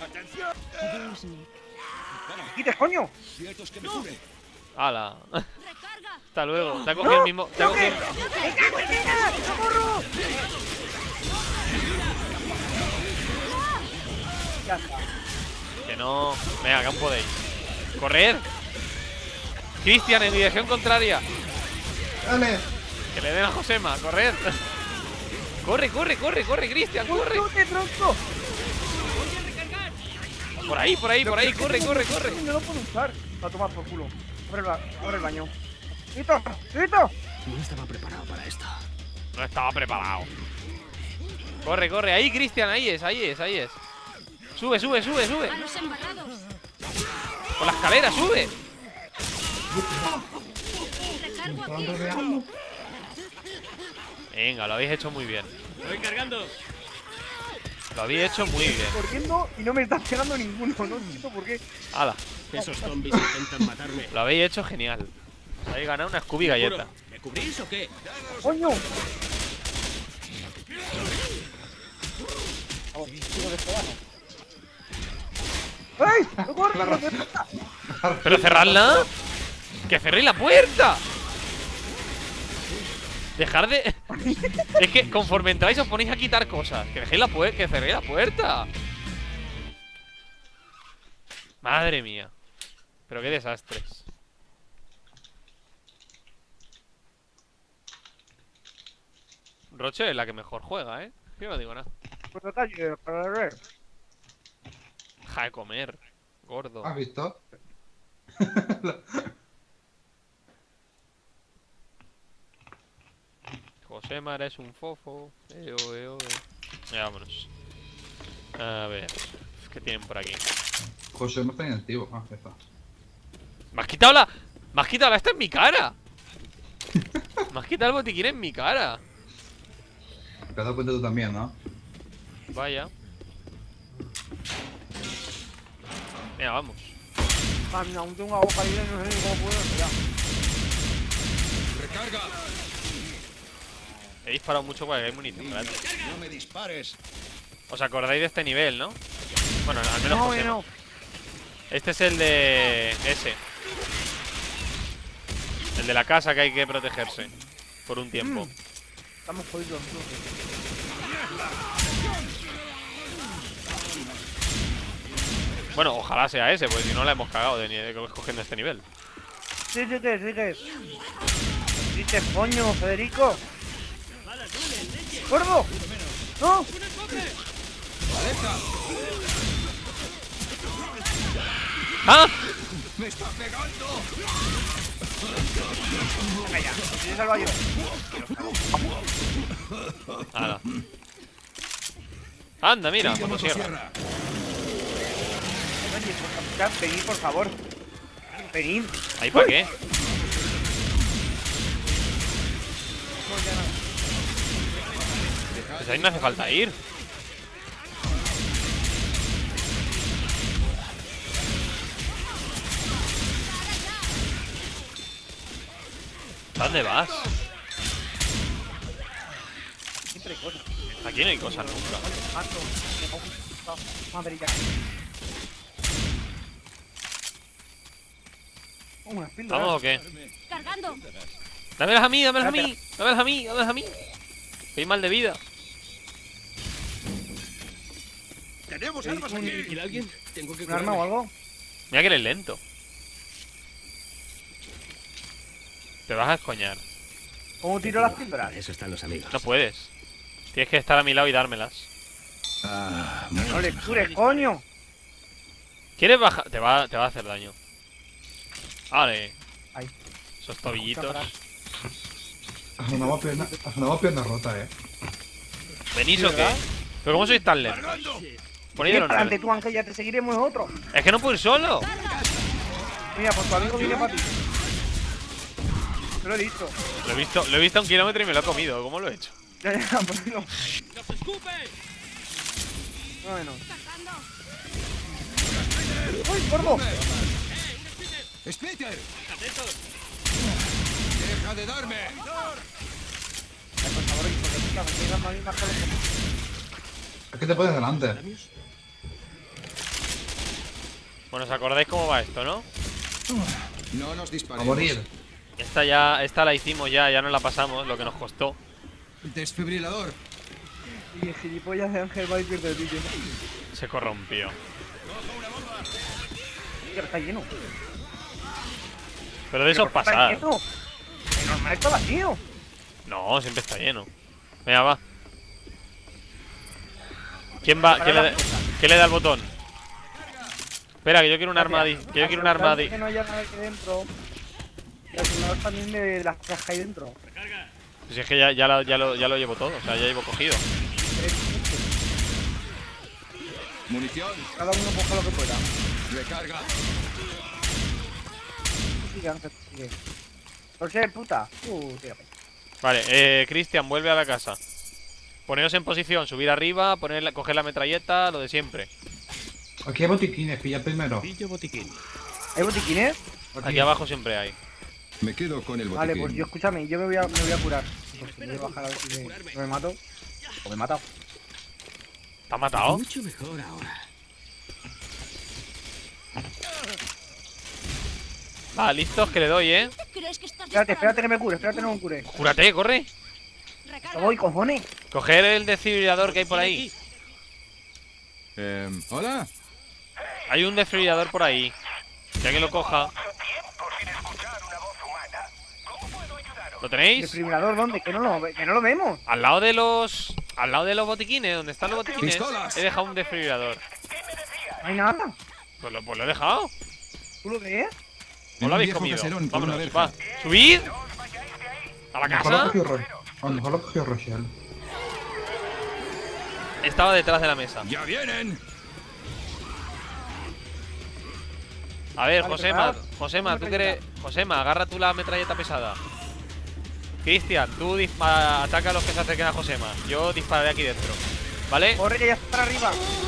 ¡Quites, coño! Ciertos que me cure. ¡Hala! Recarga. Hasta luego. Te ha cogido el mismo. Te ha cogido... ¡Me cago en nada! ¡Socorro! Ya está. Que no. Venga, que aún podéis. ¡Correr! Cristian, en dirección contraria. Dale. Que le den a Josema. ¡Correr! ¡Corre, Cristian! ¡Corre! ¡No te tronco! Por ahí, corre! No lo puedo usar. Va a tomar por culo. Abre el baño. ¡Quito! ¡Quito! No estaba preparado para esto. No estaba preparado. Corre. Ahí, Cristian, ahí es. Sube. A los embarrados. Por la escalera, sube. Recargo aquí. Venga, lo habéis hecho muy bien. Estoy cargando. Lo habéis hecho muy bien. Corriendo y no me está pegando ninguno. No entiendo por qué. Hala, Esos zombies intentan matarme. lo habéis hecho genial. Habéis ganado una Scooby galleta. ¿Me cubrís o qué? ¡Coño! Vamos, sigo de este lado. ¡Ay! ¡No corre! La no ra- te- ¡Pero cerradla! ¡Que cerréis la puerta! Dejar de... Es que conforme entráis os ponéis a quitar cosas. Que dejéis la puerta, que cerréis la puerta. Madre mía. Pero qué desastres. Roche es la que mejor juega, ¿eh? Yo no digo nada. Por la calle, para ver. Deja de comer, gordo. ¿Has visto? José Mara es un fofo. Ya, vámonos. A ver. ¿Qué tienen por aquí? José no está inactivo. Ah, ya está. ¡Me has quitado la... ¡Me has quitado la esta en mi cara! ¡Me has quitado el botiquín en mi cara! Te has dado cuenta tú también, ¿no? Vaya. Venga, vamos. Mami, aún tengo una boca libre, no sé ni cómo puedo respirar. ¡Recarga! He disparado mucho porque hay munición gratis. ¡No me dispares! ¿Os acordáis de este nivel, no? Bueno, al menos No, José. no. Este es el de... ese. El de la casa que hay que protegerse. Por un tiempo. Estamos jodidos entonces. Bueno, ojalá sea ese, porque si no la hemos cagado escogiendo este nivel. Sí, sí que es, sí que es. ¿Dices coño, Federico? ¡Gordo! ¡No! ¡Ah! ¡Me está pegando! Venga ya, ¿quieres salvar yo? Hala. Anda, mira, Sigue motosierra. motosierra. Oye, venid, por favor. Venid. ¿Ahí para qué? Pues ahí no hace falta ir. ¿Dónde vas? Siempre hay cosas. Aquí no hay cosas nunca. Mato. Madre ya. Unas píldoras. ¿Vamos o qué? Cargando. Dámelas a mí, dámelas a mí. Dámelas a mí, dámelas a mí. Estoy mal de vida. ¡Tenemos armas aquí! ¿Quiere alguien? Tengo que ¿Un arma o curarme. algo? Mira que eres lento. Te vas a escoñar. ¿Cómo tiro las píldoras? Para eso están los amigos. No puedes. Tienes que estar a mi lado y dármelas. Ah, No le cures, coño. ¿Quieres bajar? Te va a hacer daño. Vale. Ahí. Esos tobillitos. Ha sonado pierna rota, ¿Venís ¿Sí, o qué? verdad? ¿Pero cómo sois tan lentos? Ponéis los Adelante nervios. tú, Ángel, ya te seguiremos otro. Es que no puedo ir solo. Mira, pues tu amigo viene para ti. Te lo he dicho. Lo he visto a 1 kilómetro y me lo he comido. ¿Cómo lo he hecho? Ya, ya, pues no. ¡Nos escupen! Bueno. Cargando. ¡Uy, gordo! ¡Splitter! ¡Atentos! ¡Deja de darme! Por favor, hijo de puta, me estoy dando a mí más que los- Es que te pones delante. Bueno, ¿os acordáis cómo va esto, no? No nos A disparemos. morir. Esta la hicimos ya nos la pasamos, lo que nos costó. Desfibrilador. Y el gilipollas de Ángel va a ir de ti, tío. Se corrompió. Tío, está lleno. Pero de eso Pero está pasa. lleno. Que normal está vacío. No, siempre está lleno. Venga, va. ¿Quién va? ¿Quién le da el botón? Espera, que yo quiero un arma. Que yo quiero un arma. Que no haya nada aquí dentro. Y al final también de las cajas ahí dentro. Pues es que ya lo llevo todo. O sea, ya llevo cogido. Munición. Cada uno coja lo que pueda. Recarga. Sigue, Ángel, sigue. Por ser puta. Tírame. Vale, Cristian, vuelve a la casa. Poneos en posición, subir arriba, coger la metralleta, lo de siempre. Aquí hay botiquines, pilla primero. Pillo botiquín. ¿Hay botiquines? Aquí abajo siempre hay. Me quedo con el botiquín. Vale, pues yo escúchame, yo me voy a curar. Pues voy a bajar a ver si me mato. O me he matado. ¿Te has matado? Mucho mejor ahora. Va, listos, que le doy, ¿Crees que estás Espérate, disparando? que me cure, espérate que no me cure. Cúrate, corre. Recarga. Voy, cojones. Coger el desfibrilador que hay por ahí. ¿Hola? Hay un desfibrilador por ahí. Ya que lo coja. ¿Lo tenéis? ¿Desfibrilador dónde? Que no lo vemos. Al lado de los botiquines, donde están los botiquines. Pistolas. He dejado un desfibrilador. No hay nada. Pues lo he dejado. ¿Tú lo ves? ¿O En lo un habéis viejo comido? caserón con una Vámonos, verja. va. ¡Subid! ¿A la A lo mejor casa? a lo mejor lo cogió Rochelle. Estaba detrás de la mesa. ¡Ya vienen! A ver, Vale, Josema, preparad. Josema, tú que eres. Josema, agarra tú la metralleta pesada. Cristian, tú ataca a los que se acerquen a Josema. Yo dispararé aquí dentro. ¿Vale? Corre que ya está para arriba.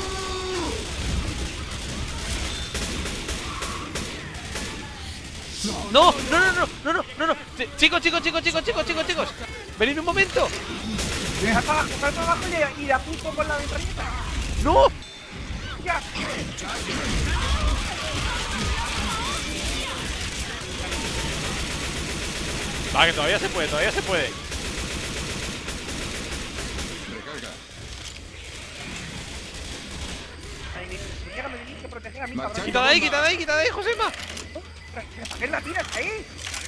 ¡No! ¡No! Chicos. Venid un momento. Sal para abajo y la puso con la metralleta. ¡No! Ya. Va, que todavía se puede. Recarga. Me tienes que proteger a mí, Marcha. cabrón. Quita de ahí, Josema. ¿Para qué la tiras ahí?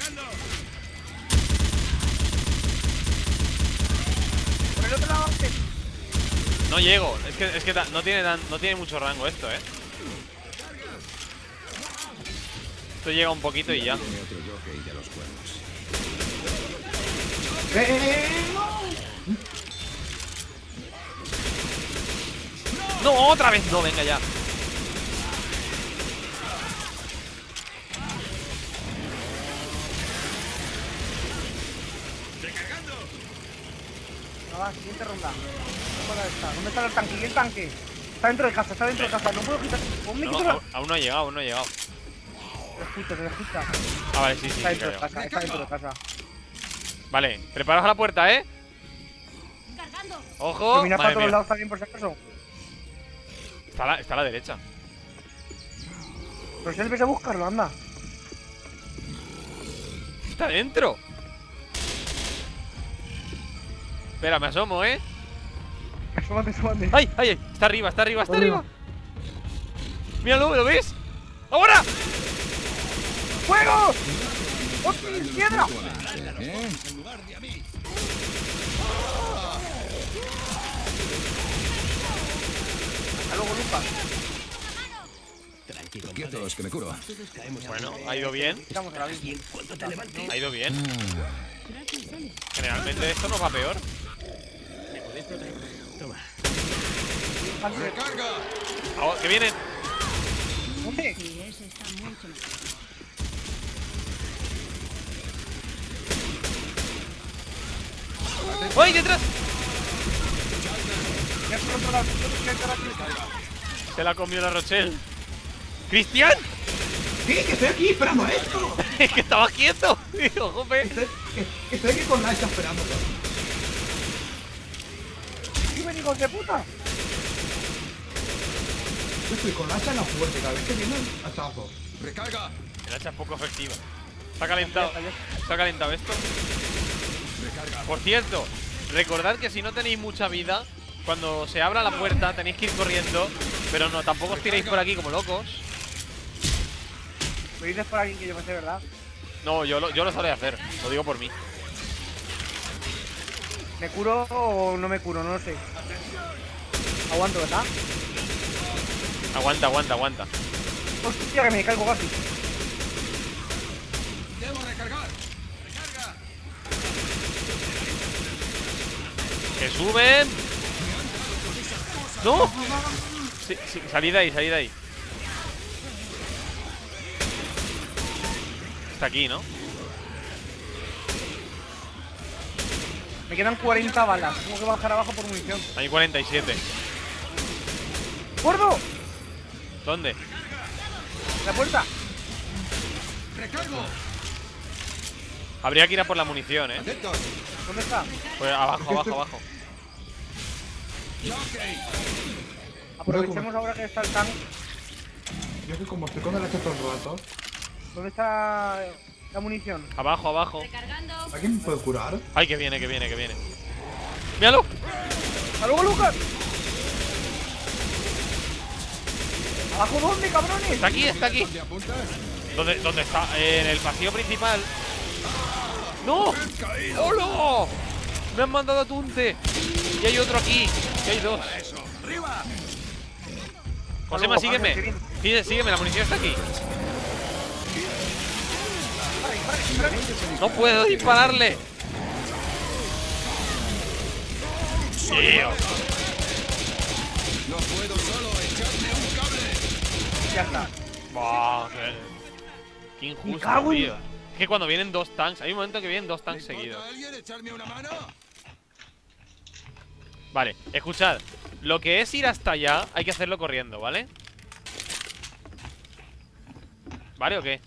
Por el otro lado, antes. No llego. Es que no tiene mucho rango esto, Esto llega un poquito y ya. Tiene otro jockey de los cuernos. ¡No! ¡Otra vez! No, venga ya. No, va, siguiente ronda. ¿Dónde está el tanque? ¿Y el tanque? Está dentro de casa, No puedo quitar. Ponme No, quito la. aún no ha llegado. Se le escucha. Ah, vale, sí, Está dentro de calla. casa, está dentro de casa. Vale, preparaos a la puerta, Cargando. Ojo. Termina para Madre todos mía. lados también, por si acaso. Está a la derecha. Pero si él ves a buscarlo, anda. Está dentro. Espera, me asomo, Súbate. ¡Ay! Está arriba. Míralo, ¿lo ves? ¡Ahora! ¡Fuego! ¡Hostia, piedra! ¿Eh? Hasta luego, Lucas. Tranquilo, Quietos, que me curo. todos caemos a Bueno, golpe. ha ido bien. Estamos a la vez. Y en cuanto te levantes, Ha ido bien. Gracias, Eli. Generalmente esto no va peor. me podéis proteger. Toma. ¡Recarga! Ahora, que vienen. ¿Dónde? Sí, ese está mucho mejor. ¡Ay, detrás! Ya por otro lado, Se la comió la Rochelle. ¡Cristian! Sí, que estoy aquí esperando esto. ¡Que estaba quieto! Digo, jope. Estoy aquí con Nacha esperándolo. ¡Viven, hijos de puta! Yo estoy con Nacha en la fuerte, cada vez que vienen hachazos. ¡Recarga! El hacha es poco efectiva. Se ha calentado esto. ¡Recarga! Por cierto, recordad que si no tenéis mucha vida, cuando se abra la puerta tenéis que ir corriendo. Pero no, tampoco os tiréis por aquí como locos. Me dices por alguien que yo me sé, ¿verdad? No, yo lo sabré hacer. Lo digo por mí. ¿Me curo o no me curo? No lo sé. Aguanto, ¿verdad? Aguanta. Hostia, que me caigo casi. ¡Debo recargar! ¡Que suben! ¡No! Sí, salid de ahí. Está aquí, ¿no? Me quedan 40 balas. Tengo que bajar abajo por munición. Hay 47. ¡Gordo! ¿Dónde? ¡La puerta! ¡Recargo! Habría que ir a por la munición, ¡Atentos! ¿Dónde está? Pues abajo. ¡Jockey! Aprovechemos ahora que está el tank. Yo que como estoy con el hacha todo el rato. ¿Dónde está la munición? Abajo, abajo. Recargando. ¿Alguien me puede curar? Ay, que viene, que viene, que viene. ¡Míralo! ¡Hasta luego, Lucas! ¿Abajo dónde, cabrones? Está aquí, está aquí. ¿Dónde apuntas? ¿Dónde está? En el pasillo principal. ¡No! ¡Hola! Me han mandado a Tunte. Y hay otro aquí. Y hay dos. Josema, luego, sígueme. Ángel, que Sígueme, la munición está aquí. No puedo dispararle. Tío. No puedo solo, echadme un cable. Ya está. Buah, qué Me injusto, cago en- tío. Es que cuando vienen dos tanks, hay un momento que vienen dos tanks ¿Le importa seguidos. a alguien echarme una mano? Vale, escuchad. Lo que es ir hasta allá, hay que hacerlo corriendo, ¿vale? ¿Vale o qué?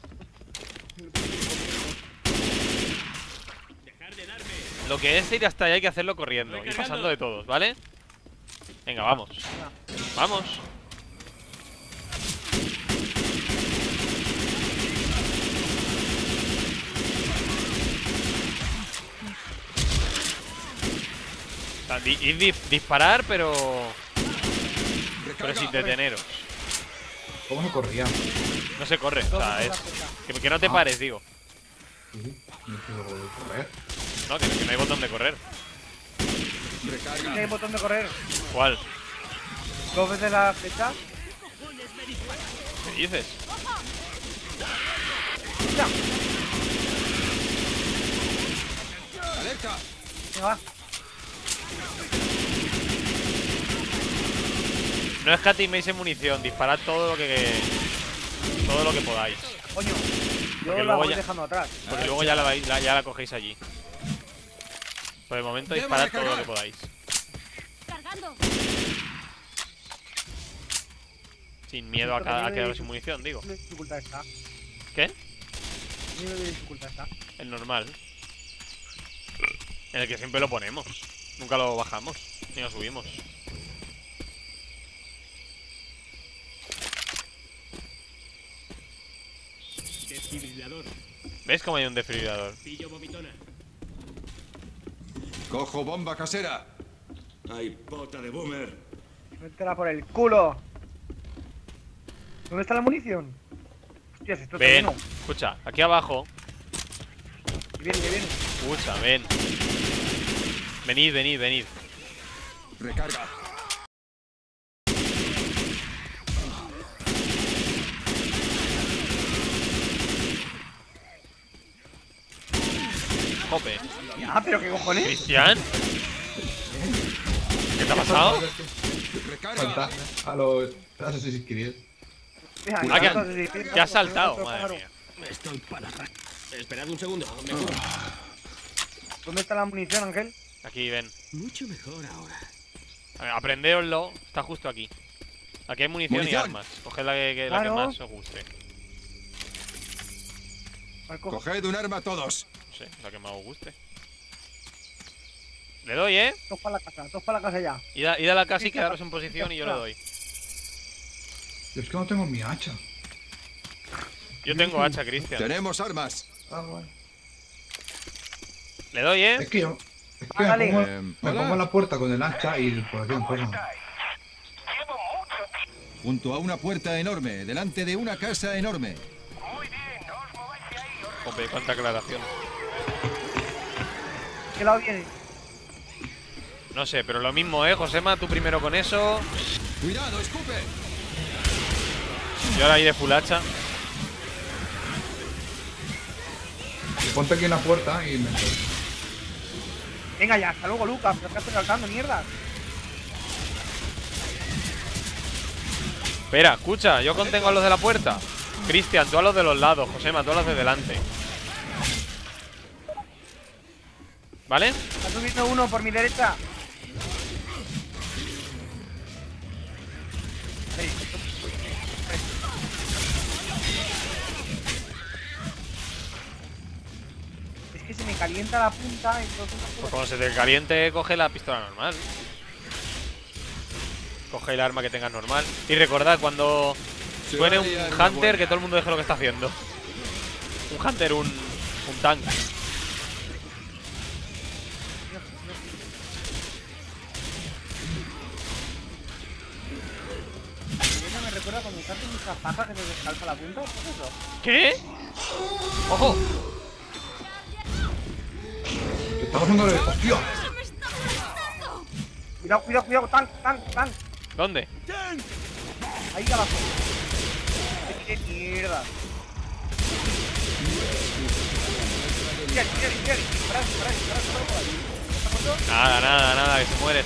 Dejar de darme. Lo que es ir hasta allá hay que hacerlo corriendo. Ir Recargando. pasando de todos, ¿vale? Venga, vamos. Vamos. O sea, disparar, pero Recarga. sin deteneros. ¿Cómo se corría? No se corre, o sea, es que no te pares, digo. Sí, no puedo correr. No, que no hay botón de correr. Recarga. ¿Qué hay botón de correr? ¿Cuál? ¿Dos veces la flecha? ¿Qué dices? Ya. Alerta. Venga, va. No escatiméis en munición, disparad todo lo que podáis. Coño. Yo Porque la luego voy ya- dejando atrás. Porque luego ya la cogéis allí. Por el momento Debo disparad todo lo recargar. que podáis. Cargando. Sin miedo a quedaros sin munición, digo. ¿Qué nivel de dificultad está? ¿Qué? ¿Qué nivel de dificultad está? El normal. En el que siempre lo ponemos. Nunca lo bajamos. Ni lo subimos. Desfibrilador. ¿Ves cómo hay un desfibrilador? Pillo vomitona. Cojo bomba casera. Hay pota de boomer. Métela por el culo. ¿Dónde está la munición? Hostias, esto está Ven, lleno. escucha, aquí abajo. Que viene, que viene. Escucha, ven. Venid, venid, venid. Recarga. Jope. Ah, pero qué cojones. ¿Cristian? ¿Qué te ha pasado? Recarga. Falta a los Assassin's Creed. Mira, Ah, que esto es de- Que has saltado, otro madre pájaro. mía. Estoy para acá. Esperad un segundo. Me curo. ¿Dónde está la munición, Ángel? Aquí, ven. Mucho mejor ahora. A ver, aprendéoslo. Está justo aquí. Aquí hay munición y Munición. armas. Coged la la que Claro. más os guste. Vale, coge. Coged un arma todos. No sé, la que más os guste. Le doy, ¿eh? Todos para la casa ya. Id a la casa y quedaros en posición y yo le doy. Yo es que no tengo mi hacha. Yo tengo hacha, Cristian. Tenemos armas. Ah, bueno. Le doy, ¿eh? Es que yo. Es que Ah, dale. me hola. pongo en la puerta con el hacha y por aquí no pasan. Junto a una puerta enorme, delante de una casa enorme. Jope, cuánta aclaración. ¿Qué lado viene? No sé, pero lo mismo, ¿eh? Josema, tú primero con eso. ¡Cuidado, escupe! Yo ahora iré full hacha. Ponte aquí en la puerta y me. Venga ya, hasta luego, Lucas. Pero que estoy saltando, mierda. Espera, escucha, yo contengo a los de la puerta. Cristian, tú a los de los lados. Josema, tú a los de delante. ¿Vale? Está subiendo uno por mi derecha. Es que se me calienta la punta, entonces no Pues puedo. cuando se te caliente, coge la pistola normal. Coge el arma que tengas normal. Y recordad, cuando Se suene va a un liar una Hunter, buena. que todo el mundo deje lo que está haciendo. Un Hunter, un tank. Me recuerda cuando estás en esa paja que te descalza la punta. ¿Qué es eso? ¿Qué? ¡Ojo! Estamos dándole. ¡Hostia! Cuidado, cuidado, cuidado. Tank. ¿Dónde? Ahí abajo. ¡Qué mierda! Tira. Para por ahí. ¿Estás muerto? Nada, que se muere.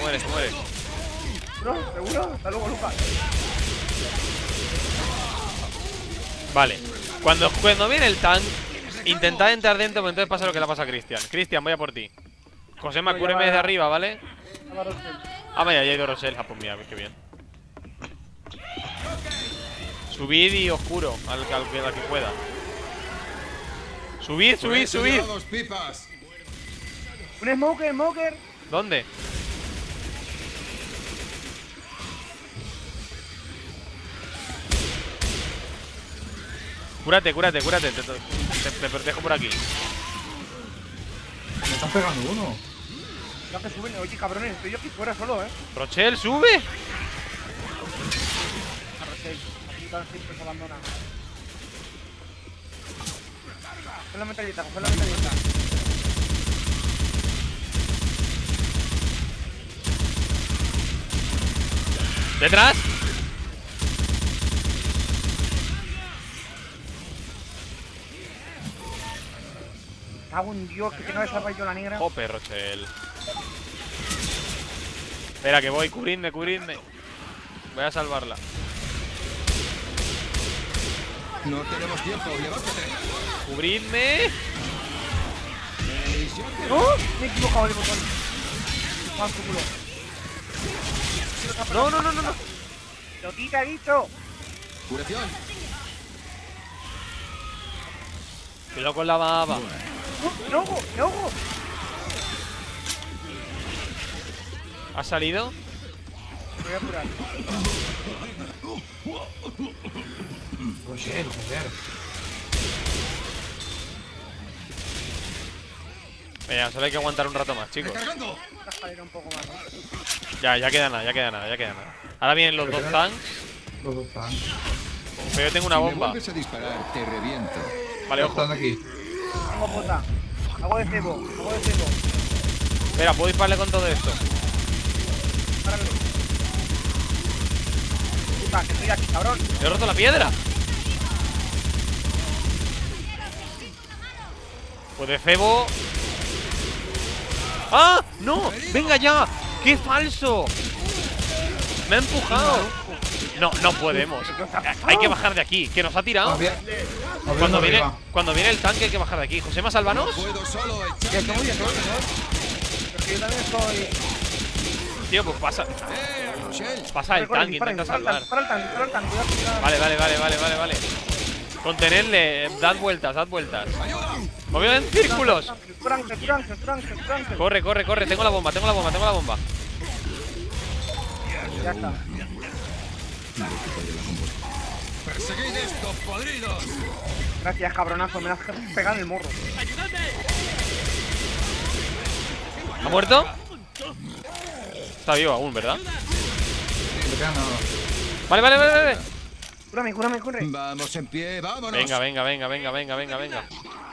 ¿Seguro? Hasta luego, Lucas. Vale. Cuando viene el tank, intentad entrar dentro, pero entonces pasa lo que le pasa a Cristian. Cristian, voy a por ti. Josema, cúreme desde arriba, ¿vale? Ah, vaya, ya ha ido Rosel. Ah, pues mira, qué bien. Subid y oscuro, al que pueda. Subid. Llevamos pipas. Un smoker. ¿Dónde? Cúrate. Te protejo por aquí. Me están pegando uno. Ya que suben. Oye, cabrones, estoy yo aquí fuera solo, Rochelle, sube. Aquí todos siempre se abandona. Coge la metralleta. Detrás. Cago en Dios, que tengo esa rayo la negra. Jope, Rochelle. Espera, que voy, cubridme. Voy a salvarla. No tenemos tiempo, levántate. Cubridme. ¡Oh! Me he equivocado de botón. Juan, tu culo. No. Lo quita, dicho. Curación. Cuidado con la baba. ¡Me ahogo! ¿Ha salido? Me voy a curar. Rochelle, joder. Venga, solo hay que aguantar un rato más, chicos. Recargando. La escalera un poco más, ¿no? Ya queda nada. Ahora vienen los dos tanks. Los dos están. Pero yo tengo una Si me bomba. vuelves a disparar, te reviento. Vale, ojo. Están aquí. Tengo bota. Hago de cebo. Espera, puedo dispararle con todo esto. Páralo. Puta, que estoy aquí, cabrón. He roto la piedra. Pues de cebo. ¡Ah! ¡No! ¡Venga ya! ¡Qué falso! Me ha empujado. No podemos. Hay que bajar de aquí. Que nos ha tirado. Cuando viene el tanque hay que bajar de aquí. Josema, sálvanos. Puedo solo echar. Ya estoy, ¿no? Pero que yo también estoy. Tío, pues pasa. Rochelle. Pasa el tanque, intenta salvar. Para el tanque. Cuidado. Vale. Contenerle, dad vueltas. Movido en círculos. Tranque. Corre, tengo la bomba. Ya está. Perseguid estos podridos. Gracias, cabronazo. Me has pegado en el morro. ¿Ha muerto? Está vivo aún, ¿verdad? Me quedan nada. Vale. Cúrame. Vamos en pie, vámonos. Venga.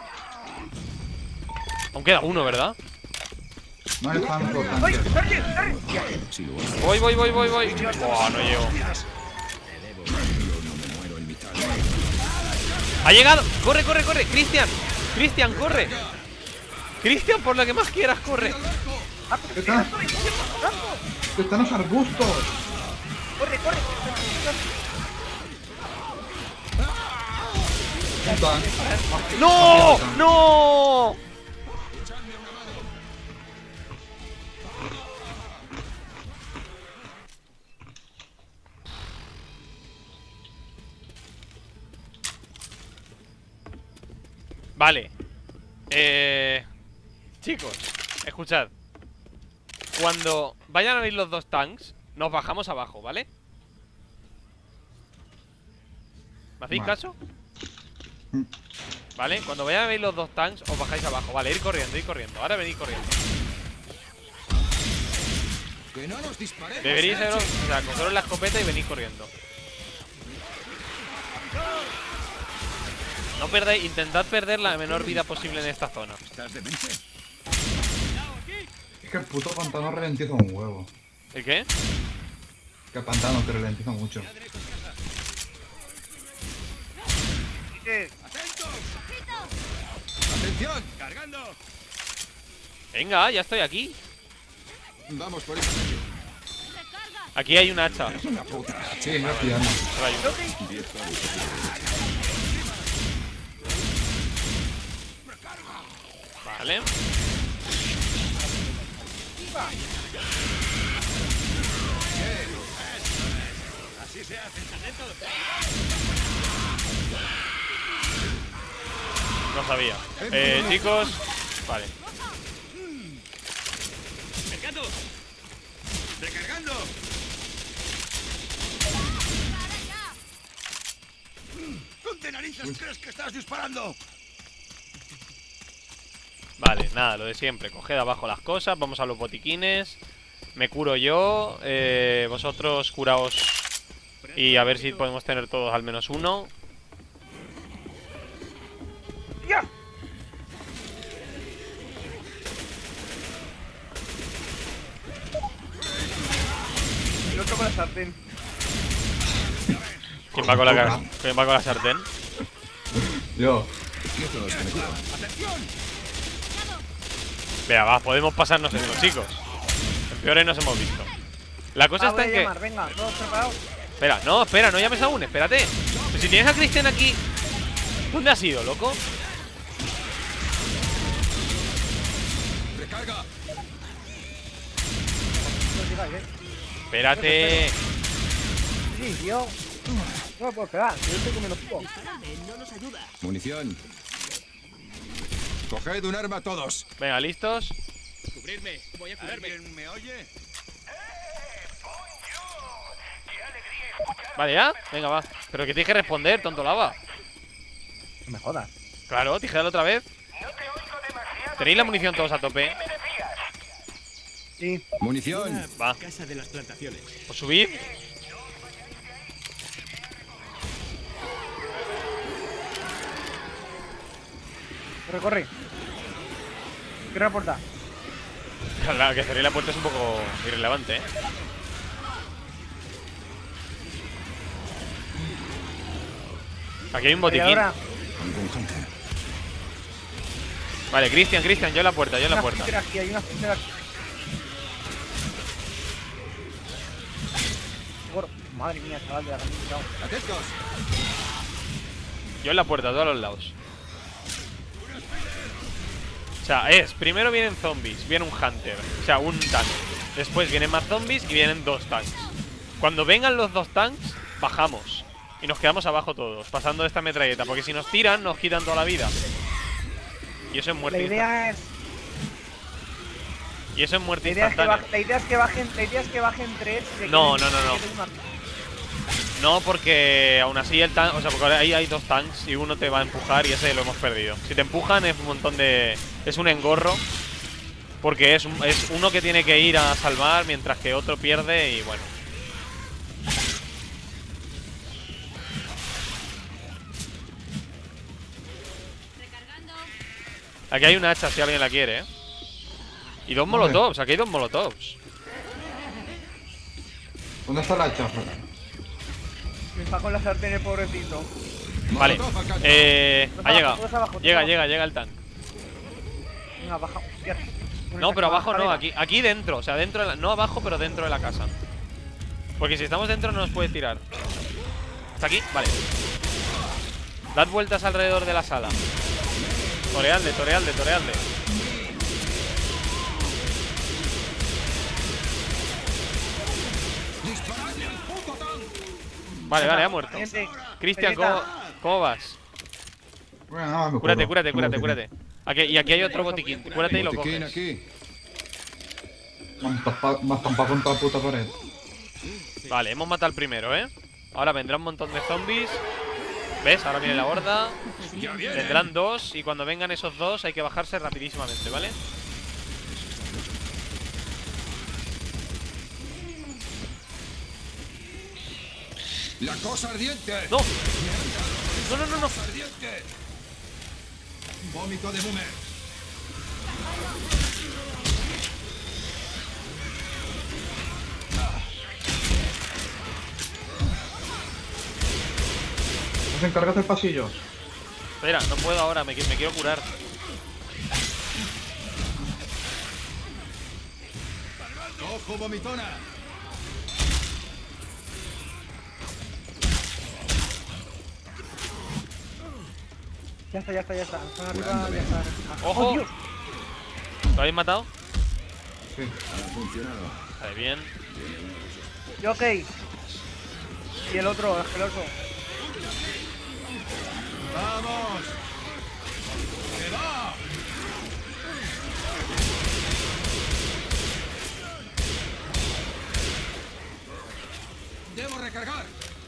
Aún queda uno, ¿verdad? No están los ¡Ay! tanques. ¡Sarge! Si lo haces, Voy. Buah, no llego. no me muero en mitad. ¡Ha llegado! ¡Corre! ¡Cristian, corre! ¡Cristian, por lo que más quieras, corre! Están los arbustos. ¡Corre! Puta. ¡No! Vale. Chicos, escuchad. Cuando vayan a ir los dos tanks, nos bajamos abajo, ¿vale? ¿Me hacéis Vale. caso? ¿vale? Cuando vayan a ver los dos tanks, os bajáis abajo. Vale, ir corriendo, ir corriendo. Ahora venid corriendo. Que no nos disparemos. Deberíais haceros, o sea, cogeros la escopeta y venid corriendo. No perdáis, intentad perder la menor vida posible en esta zona. ¿Estás demente? Es que el puto pantano ralentiza un huevo. ¿El qué? Que el pantano te ralentiza mucho. ¿Qué? ¡Atención! ¡Cargando! Venga, ya estoy aquí. Vamos por esa calle. Aquí hay un hacha. Sí, me estoy dando. Vale. Así se hace. No sabía. Chicos. Vale. ¡Recargando! ¡Recargando! ¿Dónde narices crees que estás disparando? Vale, nada, lo de siempre. Coged abajo las cosas, vamos a los botiquines. Me curo yo. Vosotros curaos. Y a ver si podemos tener todos al menos uno. ¡Ya! El otro con la sartén. ¿Quién va con la sartén? Yo. Quietos, que me curo. Vea, va, podemos pasarnos esto, chicos. En peores nos hemos visto. La cosa está en que... Venga, todos preparados. Espera, no llames aún, espérate. Pero si tienes a Cristian aquí... ¿Dónde has ido, loco? ¡Recarga! No digáis, Espérate. Sí, tío. No me puedo esperar, yo estoy comiendo fuego. Munición. Coged un arma todos. Venga, ¿listos? Cubrirme. Voy a cubrirme. ¿Alguien me oye? Vale, ¿ya? Venga, va. Pero que tienes que responder, tonto lava. No me jodas. Claro, tijera otra vez. ¿Tenéis la munición todos a tope? Sí. Munición. Va, Casa de las plantaciones. pues subid. Corre, corre. Cierra la puerta. Claro, que cerré la puerta es un poco irrelevante, ¿eh? Aquí hay un botiquín. Ahora, Algún hunter. Vale, Cristian, yo en la puerta, yo en la puerta. Aquí, hay una fichera aquí. Madre mía, chaval de la ramita. Atentos. Yo en la puerta, todos los lados. O sea, primero vienen zombies, viene un hunter, o sea, un tank. Después vienen más zombies y vienen dos tanks. Cuando vengan los dos tanks, bajamos. Y nos quedamos abajo todos, pasando esta metralleta. Porque si nos tiran, nos quitan toda la vida. Y eso es muerte La idea es. Y eso es muerte La idea es instantánea. que bajen tres. No. No, porque aún así el tank, o sea, porque ahí hay dos tanks y uno te va a empujar y ese lo hemos perdido. Si te empujan es un montón de... Es un engorro. Porque es uno que tiene que ir a salvar mientras que otro pierde y bueno. Aquí hay una hacha si alguien la quiere, ¿eh? Y dos molotovs, aquí hay dos molotovs. ¿Dónde está la hacha? Me está con la sartén el pobrecito. Vale, ha llegado. Todos abajo, Llega el tank. Venga, baja. Hostia. No, pero abajo no, Escalera. aquí dentro, o sea, dentro de la, no abajo, pero dentro de la casa. Porque si estamos dentro no nos puede tirar. ¿Está aquí? Vale. Dad vueltas alrededor de la sala. Toreadle. Vale, ha muerto. Siguiente. Cristian, Vegeta. ¿cómo vas? Bueno, nada, me Cúrate. curo. Y aquí hay otro botiquín. Cúrate y lo Botiquín coges. aquí. Me has tampado contra la puta pared. Vale, hemos matado al primero, ¿eh? Ahora vendrá un montón de zombies. ¿Ves? Ahora viene la horda. Ya viene. Tendrán 2 y cuando vengan esos 2 hay que bajarse rapidísimamente, ¿vale? La cosa ardiente. ¡No! ¡No, no, no, no! Ardiente. Vómito de boomer. ¿Os encargas del pasillo? Espera, no puedo ahora, me quiero curar. Ojo, vomitona. Ya está, ya está, ya está. Están arriba, Curándome. ya está. ¡Ojo! ¡Oh, Dios! ¿Lo habéis matado? Sí. Ha funcionado. Vale, bien. Yo, ok. Y el otro, el geloso. ¡Vamos! ¡Que va! ¡Debo recargar!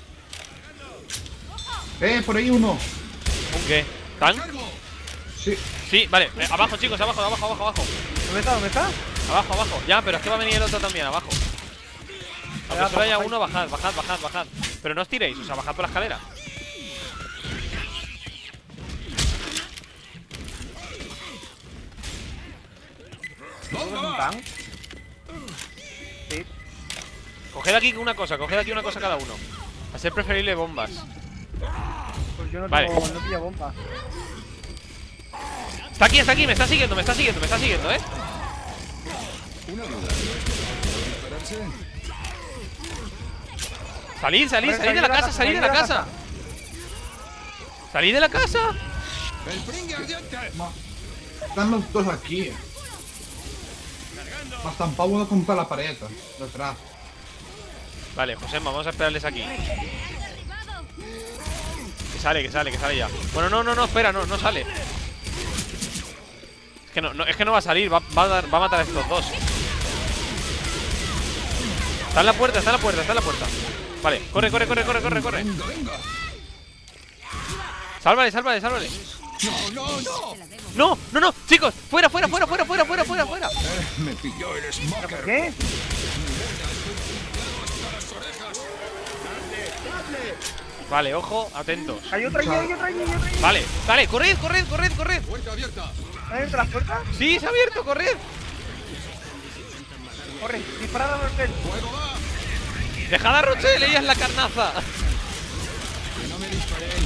Por ahí uno. ¿Un qué? ¿Tan? ¡Cargo! Sí. Sí, vale. Abajo, chicos, abajo, abajo, abajo, abajo. ¿Dónde está? ¿Dónde está? Abajo, abajo. Ya, pero es que va a venir el otro también, abajo. Aunque solo haya uno, bajad, bajad, bajad, bajad. Pero no os tiréis, o sea, bajad por la escalera. ¿Dónde va? ¿Tan? Sí. Coged aquí una cosa cada uno. A ser preferible bombas. Pues yo no Vale. tengo, no pillo bomba. Está aquí, me está siguiendo, Una duda. ¿Dispararse? Salid, salid, Hombre, salid de la casa, salid de la casa. Salid de la casa. ¡El pringue ardiente! Están los dos aquí. Me ha estampado uno contra la pared. Detrás. Vale, José, vamos a esperarles aquí. Que sale ya. Bueno, no, espera, no sale. Es que no va a salir, va a matar a estos dos. Está en la puerta. Vale, corre. Venga, venga. Sálvale. ¡No! No, chicos, fuera. Me pilló el smoker. ¿Qué? Vale, ojo, atentos. Hay otra allí, hay otra allí. Vale, corred. Puerta abierta. ¿Hay abierto la puerta? Sí, se ha abierto, corred. Corre, disparad a los del. ¡Fuego va! Dejad a Rochelle, ella es la carnaza. ¡Que no me disparéis!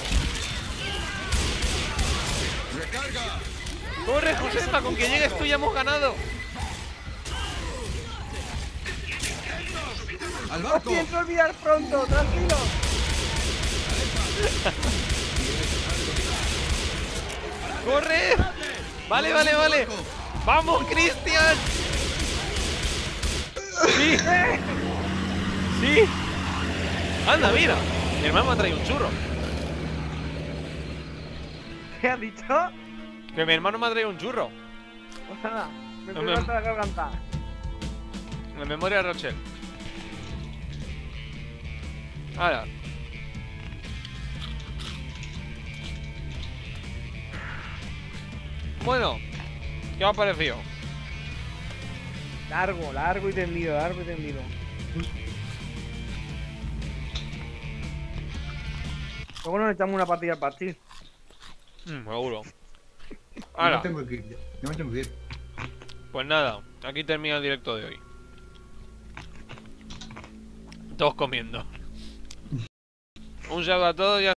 ¡Recarga! Corre, Josema, con que llegues tú ya hemos ganado. ¡Al Os barco! pienso olvidar pronto, tranquilo. ¡Corre! Vale. ¡Vamos, Cristian! ¡Sí! ¡Sí! ¡Anda, mira! Mi hermano me ha traído un churro. ¿Qué has dicho? Que mi hermano me ha traído un churro. Pues nada, me No estoy me- levantando la garganta. En memoria de Rochelle. Ahora. Bueno, ¿qué os ha parecido? Largo y tendido. Luego nos echamos una partida al partir. Seguro. Yo Ahora, me tengo que ir. Yo me tengo que ir. pues nada, aquí termina el directo de hoy. Todos comiendo. Un saludo a todos y